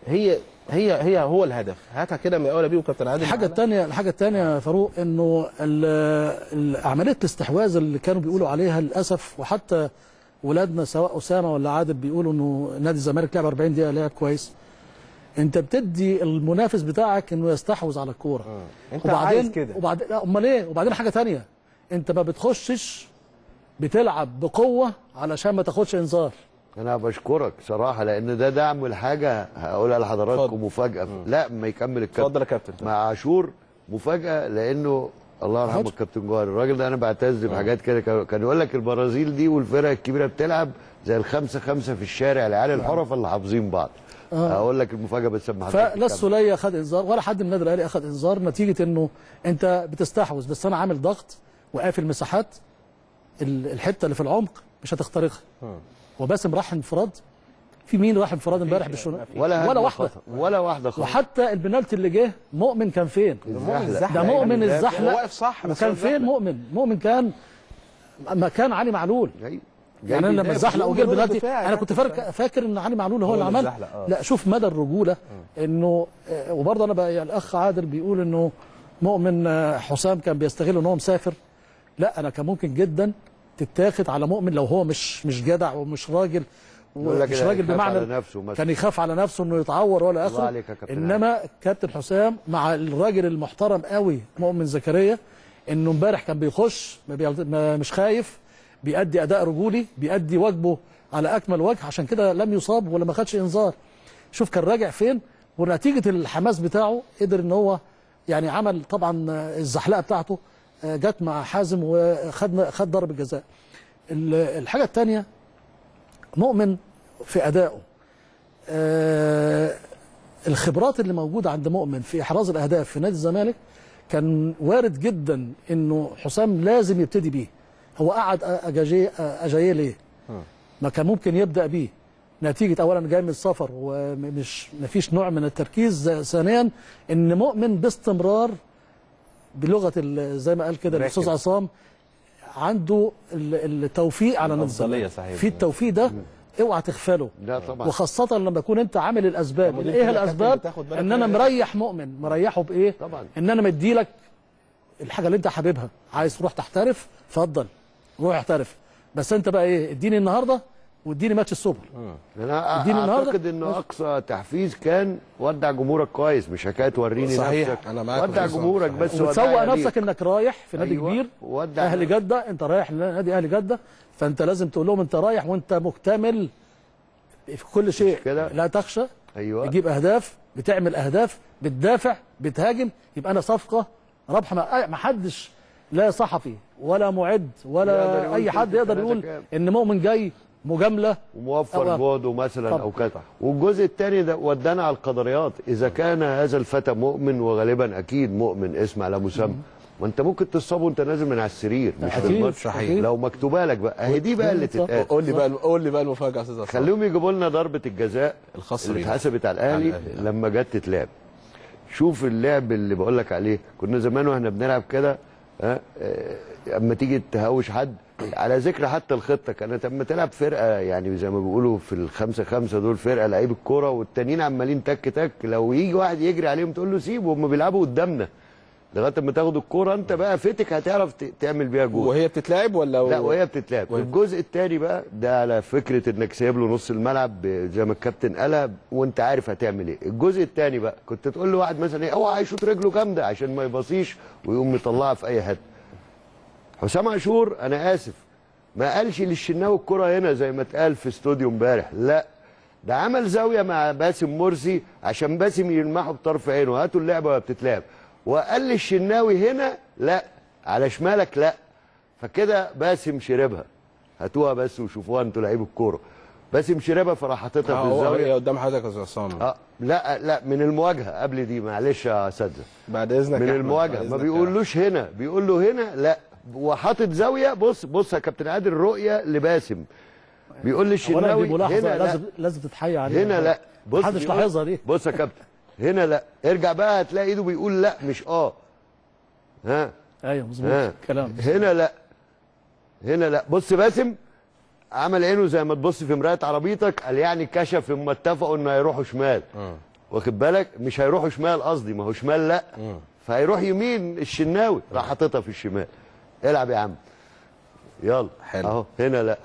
هو الهدف. هاتها كده من اول بيه وكابتن عادل. الحاجه الثانيه يا فاروق، انه عمليه الاستحواذ اللي كانوا بيقولوا عليها للاسف، وحتى ولادنا سواء اسامه ولا عادل بيقولوا انه نادي الزمالك لعب 40 دقيقه لعب كويس. انت بتدي المنافس بتاعك انه يستحوذ على الكوره، انت عايز كده. وبعدين امال ايه؟ وبعدين حاجه ثانيه، انت ما بتخشش بتلعب بقوه علشان ما تاخدش انذار. انا بشكرك صراحه، لان ده دعم الحاجه هقولها لحضراتكم مفاجاه. لا ما يكمل الكابتن. اتفضل يا كابتن. مع عاشور مفاجاه، لانه الله يرحمه الكابتن جوهر، الراجل ده انا بعتز بحاجات كده. كان يقول لك البرازيل دي والفرق الكبيره بتلعب زي ال5-5 في الشارع، العيال الحرف اللي حافظين بعض. هقول لك المفاجاه بس لما فلا السوليه خد انذار ولا حد من النادي الاهلي اخذ انذار، نتيجه انه انت بتستحوذ، بس انا عامل ضغط وقافل مساحات، الحته اللي في العمق مش هتخترقها. وباسم راح انفراد، في مين راح انفراد امبارح ولا واحده خالص. وحتى البنالتي اللي جه مؤمن كان فين؟ ده مؤمن الزحلق واقف صح، وكان فين مؤمن كان مكان علي معلول. يعني انا لما الزحلق وجه البنالتي انا كنت فاكر ان علي معلول هو اللي عمل. لا شوف مدى الرجوله، انه وبرضه انا بقى الاخ عادل بيقول انه مؤمن حسام كان بيستغل ان هو مسافر. لا انا كان ممكن جدا تتاخد على مؤمن لو هو مش جدع ومش راجل، مش راجل بمعنى كان يخاف على نفسه انه يتعور ولا اخره. انما كابتن حسام مع الراجل المحترم قوي مؤمن زكريا، انه امبارح كان بيخش مش خايف، بيأدي اداء رجولي، بيأدي واجبه على اكمل وجه، عشان كده لم يصاب ولا ما خدش انذار. شوف كان راجع فين، ونتيجه الحماس بتاعه قدر ان هو يعني عمل طبعا الزحلقه بتاعته جت مع حازم وخد ضربه جزاء. الحاجه الثانيه مؤمن في ادائه الخبرات اللي موجوده عند مؤمن في احراز الاهداف في نادي الزمالك كان وارد جدا انه حسام لازم يبتدي بيه. هو قعد اجاييه ليه؟ ما كان ممكن يبدا بيه، نتيجه اولا جاي من السفر ومش مفيش نوع من التركيز، ثانيا ان مؤمن باستمرار بلغه زي ما قال كده الاستاذ عصام عنده التوفيق على نادي الزمالك. في التوفيق ده اوعى تغفله. لا طبعا. وخاصه لما اكون انت عامل الاسباب. ايه الاسباب؟ ان انا مريح مؤمن، مريحه بايه؟ طبعا. ان انا مديلك الحاجه اللي انت حاببها. عايز تروح تحترف اتفضل روح احترف، بس انت بقى ايه؟ اديني النهارده واديني ماتش السوبر. انا اعتقد انه اقصى تحفيز كان ودع جمهورك كويس، مش حكايه وريني صحيح. نفسك. انا معاك، ودع جمهورك بس، وتسوق نفسك انك رايح في نادي أيوة. كبير ودع اهلي جده، انت رايح نادي اهلي جده، فانت لازم تقول لهم انت رايح وانت مكتمل في كل شيء كده. لا تخشى. ايوه. تجيب اهداف، بتعمل اهداف، بتدافع، بتهاجم، يبقى انا صفقه رابحه. ما حدش لا صحفي ولا معد ولا اي حد يقدر يقول ان مؤمن جاي مجامله وموفر جهده مثلا او كذا. والجزء الثاني ده ودانا على القدريات. اذا كان هذا الفتى مؤمن، وغالبا اكيد مؤمن اسم على مسمى، ما انت ممكن تصاب وانت نازل من على السرير مش في الماتش. صحيح. لو مكتوبه لك بقى اهي دي بقى اللي تتقال. قول لي بقى المفاجاه يا استاذ عصام. خليهم يجيبوا لنا ضربه الجزاء الخاصه اللي اتحسبت على الاهلي لما جت تتلعب. شوف اللعب اللي بقول لك عليه. كنا زمان واحنا بنلعب كده اما تيجي تهوش حد، على ذكر حتى الخطه، كانت اما تلعب فرقه يعني زي ما بيقولوا في ال5-5 دول، فرقه لعيب الكوره والتانيين عمالين تك تك، لو يجي واحد يجري عليهم تقول له سيبه، هم بيلعبوا قدامنا لغايه اما تاخد الكوره انت بقى فتك هتعرف تعمل بيها جول. وهي بتتلعب ولا لا وهي بتتلعب. الجزء الثاني بقى ده على فكره انك سايب له نص الملعب زي ما الكابتن قالها وانت عارف هتعمل ايه. الجزء الثاني بقى كنت تقول له واحد مثلا ايه اوعى يشوط رجله جامده عشان ما يبصيش ويقوم مطلعها في اي حته. حسام عاشور انا اسف ما قالش للشناوي الكره هنا زي ما اتقال في استوديو امبارح، لا ده عمل زاويه مع باسم مرسي عشان باسم يلمحه بطرف عينه هاتوا اللعبه وهي بتتلعب، وقال للشناوي هنا لا على شمالك لا، فكده باسم شربها. هاتوها بس وشوفوها انتوا لعيب الكوره. باسم شربها فراح حاططها في الزاويه قدام حضرتك يا استاذ عصام. لا من المواجهه قبل دي، معلش يا اساتذه بعد اذنك من المواجهه. ما بيقولوش هنا، بيقول له هنا لا، وحاطط زاويه. بص يا كابتن عادل الرؤيه لباسم بيقول للشناوي هنا لا، لازم تتحيي عليها هنا لا. بص محدش لاحظها دي. بص يا كابتن هنا لا، ارجع بقى هتلاقي ايده بيقول لا مش ها ايوه مظبوط كلام. هنا لا، هنا لا. بص باسم عمل عينه زي ما تبص في مرايه عربيتك، قال يعني كشف هم اتفقوا انه هيروحوا شمال. واخد بالك؟ مش هيروحوا شمال قصدي، ما هو شمال لا، فهيروح يمين. الشناوي راح حاططها في الشمال. العب يا عم يلا. حلو اهو هنا لا.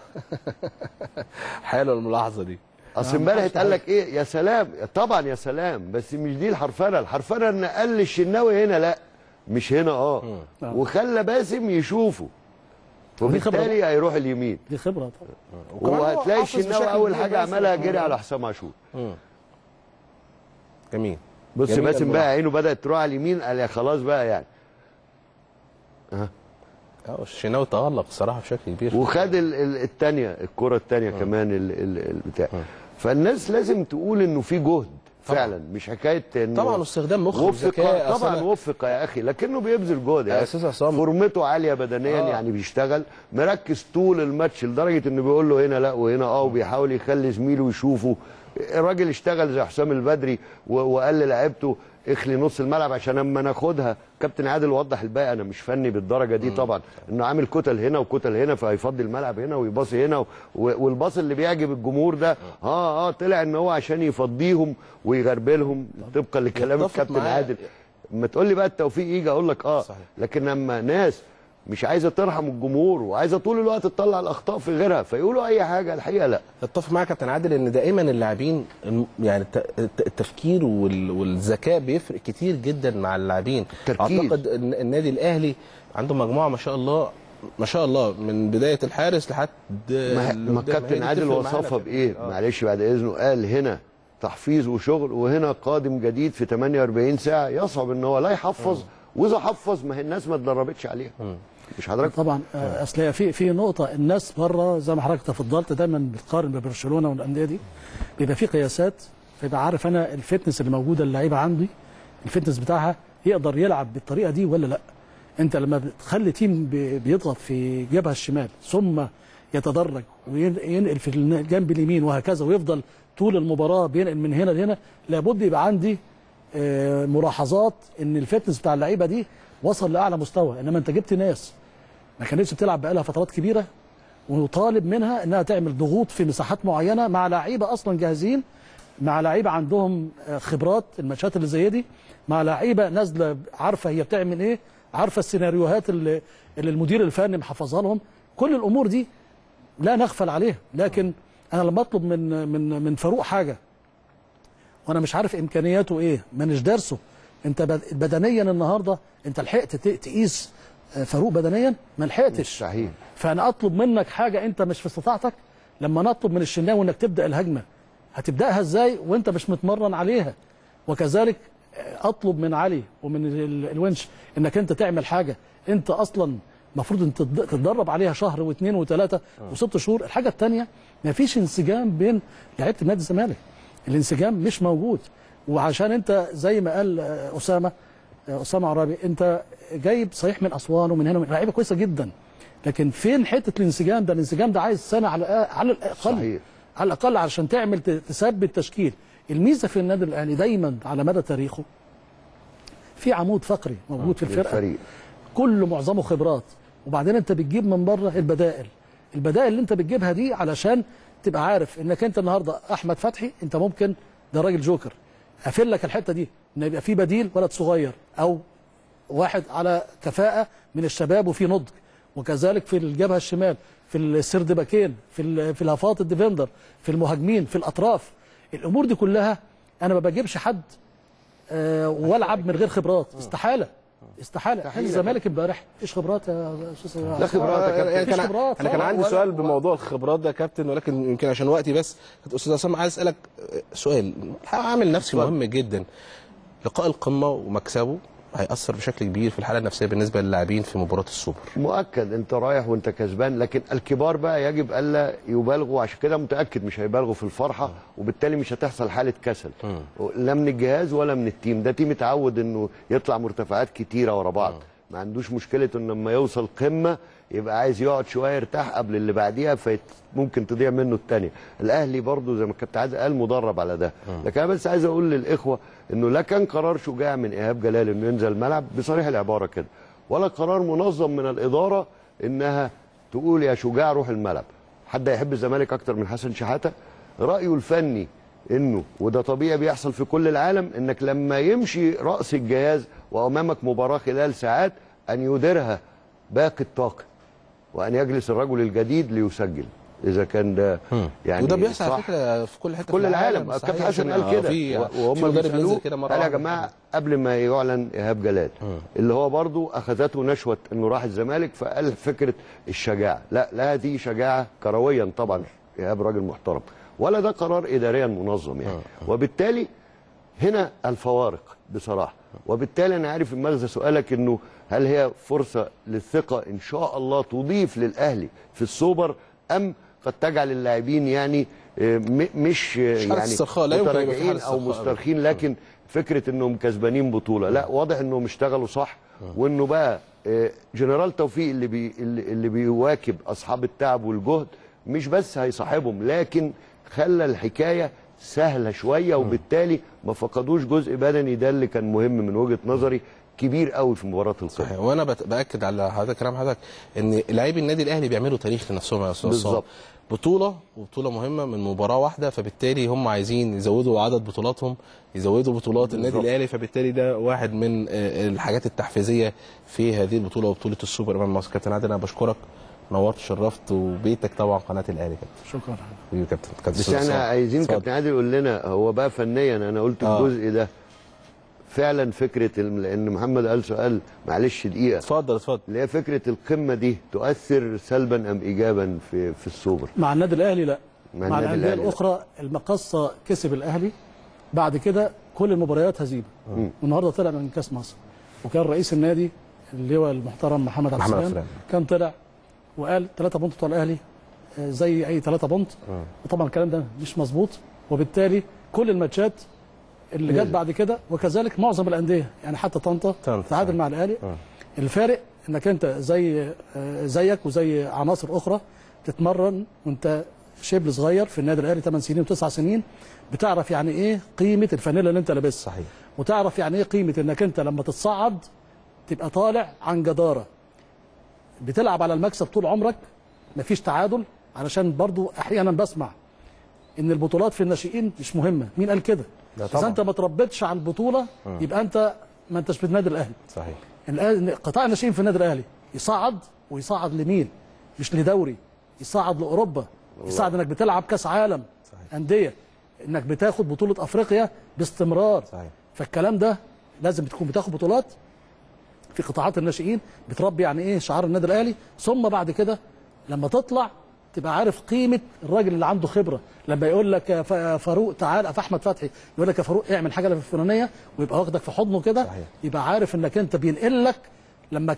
حلوه الملاحظه دي. اصل امبارح اتقال لك ايه يا سلام، طبعا يا سلام، بس مش دي الحرفنه. الحرفنه ان قال للشناوي هنا لا مش هنا وخلى باسم يشوفه، وبالتالي هيروح اليمين. دي خبره طبعا. وهتلاقي الشناوي اول حاجه عملها جري على حسام عاشور. جميل. بص باسم بقى عينه بدات تروح على اليمين، قال يا خلاص بقى يعني الشناوي تألق الصراحه بشكل كبير، وخد الثانيه الكره الثانيه كمان البتاع. فالناس لازم تقول انه في جهد فعلا، مش حكايه انه طبعا استخدام مخ وذكاء. طبعا وفق يا اخي، لكنه بيبذل جهد يا استاذ عصام. فورمته عاليه بدنيا يعني بيشتغل مركز طول الماتش لدرجه انه بيقول له هنا لا وهنا وبيحاول يخلي زميله يشوفه. الراجل اشتغل زي حسام البدري وقال للاعيبته اخلي نص الملعب عشان اما ناخدها. كابتن عادل وضح الباقي، انا مش فني بالدرجه دي طبعا، انه عامل كتل هنا وكتل هنا فهيفضي الملعب هنا ويباصي هنا والباص اللي بيعجب الجمهور ده طلع ان هو عشان يفضيهم ويغربلهم طبقا لكلام الكابتن عادل. اما تقول لي بقى التوفيق يجي اقول لك صحيح. لكن لما ناس مش عايزه ترحم الجمهور وعايزه طول الوقت تطلع الاخطاء في غيرها فيقولوا اي حاجه، الحقيقه لا. اتفق معاك يا كابتن عادل ان دائما اللاعبين يعني التفكير والذكاء بيفرق كتير جدا مع اللاعبين. اعتقد ان النادي الاهلي عنده مجموعه ما شاء الله ما شاء الله من بدايه الحارس لحد ما الكابتن عادل وصفها بايه؟ معلش بعد اذنه، قال هنا تحفيظ وشغل وهنا قادم جديد في 48 ساعه. يصعب ان هو لا يحفظ، واذا حفظ ما هي الناس ما اتدربتش عليها. مش حضرتك؟ طبعا اصل هي في نقطه، الناس بره زي ما حضرتك تفضلت دايما بتقارن ببرشلونه والانديه دي، بيبقى في قياسات، فيبقى عارف انا الفتنس اللي موجوده اللعيبه عندي الفتنس بتاعها يقدر يلعب بالطريقه دي ولا لا. انت لما بتخلي تيم بيضغط في جبهه الشمال ثم يتدرج وينقل في الجنب اليمين وهكذا ويفضل طول المباراه بينقل من هنا لهنا، لابد يبقى عندي ملاحظات ان الفتنس بتاع اللعيبه دي وصل لاعلى مستوى. انما انت جبت ناس ما كانتش بتلعب بقالها فترات كبيره وطالب منها انها تعمل ضغوط في مساحات معينه مع لعيبه اصلا جاهزين، مع لعيبه عندهم خبرات الماتشات اللي زي دي، مع لعيبه نازله عارفه هي بتعمل ايه، عارفه السيناريوهات اللي المدير الفني محفظها لهم. كل الامور دي لا نغفل عليها. لكن انا لما اطلب من فاروق حاجه وانا مش عارف امكانياته ايه، مانيش دارسه، انت بدنيا النهارده انت لحقت تقيس فاروق بدنيا؟ ما لحقتش. صحيح. فانا اطلب منك حاجه انت مش في استطاعتك. لما نطلب من الشناوي انك تبدا الهجمه، هتبداها ازاي وانت مش متمرن عليها؟ وكذلك اطلب من علي ومن الونش انك انت تعمل حاجه انت اصلا المفروض انت تتدرب عليها شهر واثنين وثلاثه وست شهور. الحاجه الثانيه، ما فيش انسجام بين لعيبه نادي الزمالك، الانسجام مش موجود. وعشان انت زي ما قال اسامه عرابي، انت جايب صحيح من اسوان ومن هنا لعيبه كويسه جدا، لكن فين حته الانسجام ده؟ الانسجام ده عايز سنه على الاقل. صحيح. على الاقل علشان تعمل تثبت تشكيل. الميزه في النادي الاهلي دايما على مدى تاريخه في عمود فقري موجود في الفرقه، كله معظمه خبرات، وبعدين انت بتجيب من بره البدائل اللي انت بتجيبها دي علشان تبقى عارف انك انت النهارده احمد فتحي انت ممكن ده راجل جوكر، قافل لك الحته دي ان يبقى في بديل ولد صغير او واحد على كفاءه من الشباب وفي نضج. وكذلك في الجبهه الشمال، في السرد باكين، في الهافات الديفندر، في المهاجمين، في الاطراف. الامور دي كلها انا ما بجيبش حد والعب من غير خبرات. استحاله. اهلي الزمالك امبارح مفيش خبرات يا استاذ. لا خبرات يا كابتن. انا كان عندي سؤال بموضوع الخبرات ده يا كابتن، ولكن يمكن عشان وقتي بس. كنت استاذ عصام عايز اسالك سؤال عامل نفسي مهم جدا. لقاء القمه ومكسبه هيأثر بشكل كبير في الحاله النفسيه بالنسبه للاعبين في مباراه السوبر. مؤكد انت رايح وانت كسبان، لكن الكبار بقى يجب الا يبالغوا، عشان كده متاكد مش هيبالغوا في الفرحه، وبالتالي مش هتحصل حاله كسل لا من الجهاز ولا من التيم. ده تيم اتعود انه يطلع مرتفعات كتيره ورا بعض، ما عندوش مشكله انه لما يوصل قمه يبقى عايز يقعد شويه يرتاح قبل اللي بعديها، ممكن تضيع منه الثانيه. الاهلي برضو زي ما الكابتن عادل قال مدرب على ده. لكن انا بس عايز اقول للاخوه انه لا كان قرار شجاع من ايهاب جلال انه ينزل الملعب بصريح العباره كده، ولا قرار منظم من الاداره انها تقول يا شجاع روح الملعب. حد يحب الزمالك اكتر من حسن شحاته؟ رايه الفني انه وده طبيعي بيحصل في كل العالم، انك لما يمشي راس الجهاز وامامك مباراه خلال ساعات ان يديرها باقي الطاقم، وان يجلس الرجل الجديد ليسجل اذا كان ده يعني وده بيحصل على فكره في كل حته في كل العالم. كابتن حسن قال كده وهم بيسالوه قال يا جماعه قبل ما يعلن ايهاب جلال اللي هو برضو اخذته نشوه انه راح الزمالك، فقال فكره الشجاعه. لا دي شجاعه كرويا طبعا، ايهاب راجل محترم، ولا ده قرار اداريا منظم يعني. وبالتالي هنا الفوارق بصراحه. وبالتالي انا عارف مغزى سؤالك انه هل هي فرصه للثقه ان شاء الله تضيف للاهلي في السوبر، ام قد تجعل اللاعبين يعني مش يعني متراجعين او مسترخين، لكن فكره انهم كسبانين بطوله. لا، واضح انهم اشتغلوا صح، وانه بقى جنرال توفيق اللي بيواكب اصحاب التعب والجهد مش بس هيصاحبهم، لكن خلى الحكايه سهله شويه، وبالتالي ما فقدوش جزء بدني. ده اللي كان مهم من وجهه نظري، كبير قوي في مباراه القمه. صحيح. وانا باكد على حضرتك كلام حضرتك ان لاعبي النادي الاهلي بيعملوا تاريخ لنفسهم يا استاذ. بالظبط. بطوله مهمه من مباراه واحده، فبالتالي هم عايزين يزودوا عدد بطولاتهم، يزودوا بطولات النادي الاهلي، فبالتالي ده واحد من الحاجات التحفيزيه في هذه البطوله وبطوله السوبر امام مصر. كابتن عادل انا بشكرك، نورت شرفت، وبيتك طبعا قناه الاهلي. شكرا حبيبي كابتن. بس احنا عايزين كابتن عادل يقول لنا هو بقى فنيا، انا قلت الجزء ده فعلا فكره، لان محمد قال سؤال معلش دقيقه. اتفضل. اللي هي فكره القمه دي تؤثر سلبا ام ايجابا في السوبر؟ مع النادي الاهلي لا، مع الانديه الاخرى. المقصه كسب الاهلي، بعد كده كل المباريات هزيمه، والنهارده طلع من كاس مصر، وكان رئيس النادي اللواء المحترم محمد عبد السلام كان طلع وقال 3 بونت بتوع الاهلي زي اي 3 بونت، وطبعا الكلام ده مش مظبوط، وبالتالي كل الماتشات اللي جت بعد كده وكذلك معظم الانديه يعني حتى طنطا تعادل مع الاهلي. الفارق انك انت زيك وزي عناصر اخرى تتمرن وانت شبل صغير في النادي الاهلي 8 سنين و9 سنين، بتعرف يعني ايه قيمه الفانيلا اللي انت لابسها، صحيح، وتعرف يعني ايه قيمه انك انت لما تتصعد تبقى طالع عن جداره، بتلعب على المكسب طول عمرك، مفيش تعادل. علشان برضو احيانا بسمع ان البطولات في الناشئين مش مهمه، مين قال كده؟ اذا انت ما تربيتش على البطوله يبقى انت ما انتش في النادي الاهلي. صحيح. قطاع الناشئين في النادي الاهلي يصعد، ويصعد لمين؟ مش لدوري، يصعد لاوروبا، يصعد انك بتلعب كاس عالم انديه، انك بتاخد بطوله افريقيا باستمرار. صحيح. فالكلام ده لازم تكون بتاخد بطولات في قطاعات الناشئين، بتربي يعني ايه شعار النادي الاهلي، ثم بعد كده لما تطلع تبقى عارف قيمه الراجل اللي عنده خبره. لما يقول لك يا فاروق تعال، في احمد فتحي يقول لك يا فاروق اعمل حاجه الفلانيه ويبقى واخدك في حضنه كده، يبقى عارف انك انت بينقل لك. لما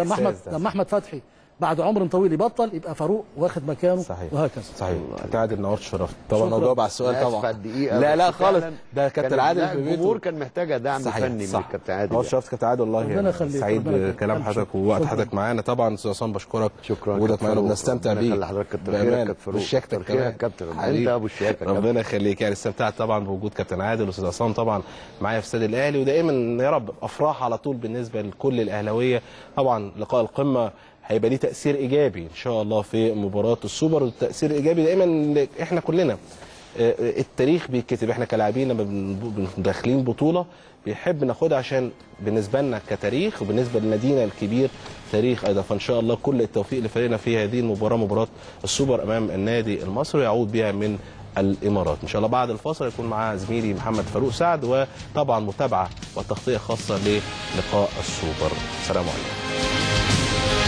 احمد فتحي بعد عمر طويل يبطل، يبقى فاروق واخد مكانه. صحيح. وهكذا. صحيح. كابتن عادل نورت شرفت طبعا، وجاوب على السؤال طبعا. لا خالص، ده كابتن عادل في بيته الجمهور كان محتاجه دعم فني من كابتن عادل. نورت شرفت كابتن عادل، والله سعيد بكلام حضرتك ووقت حضرتك معانا. طبعا استاذ عصام بشكرك، شكرا وجودك معانا وبنستمتع بيك. الله حضرتك كتر خيرك وشياكتك كمان كابتن، انت ابو الشياكه، ربنا يخليك. يعني استمتعت طبعا بوجود كابتن عادل واستاذ عصام طبعا معايا في استاد الاهلي، ودائما يا رب افراح على طول بالنسبه لكل الاهلاويه. طبعا لقاء القمه هيبقى ليه تأثير إيجابي إن شاء الله في مباراة السوبر، والتأثير الإيجابي دائما إحنا كلنا التاريخ بيتكتب، إحنا كلاعبين لما داخلين بطولة بيحب ناخدها عشان بالنسبة لنا كتاريخ، وبالنسبة لنادينا الكبير تاريخ أيضا. فإن شاء الله كل التوفيق لفريقنا في هذه المباراة، مباراة السوبر أمام النادي المصري، يعود بها من الإمارات. إن شاء الله بعد الفاصل يكون معاه زميلي محمد فاروق سعد، وطبعا متابعة وتغطية خاصة للقاء السوبر. السلام عليكم.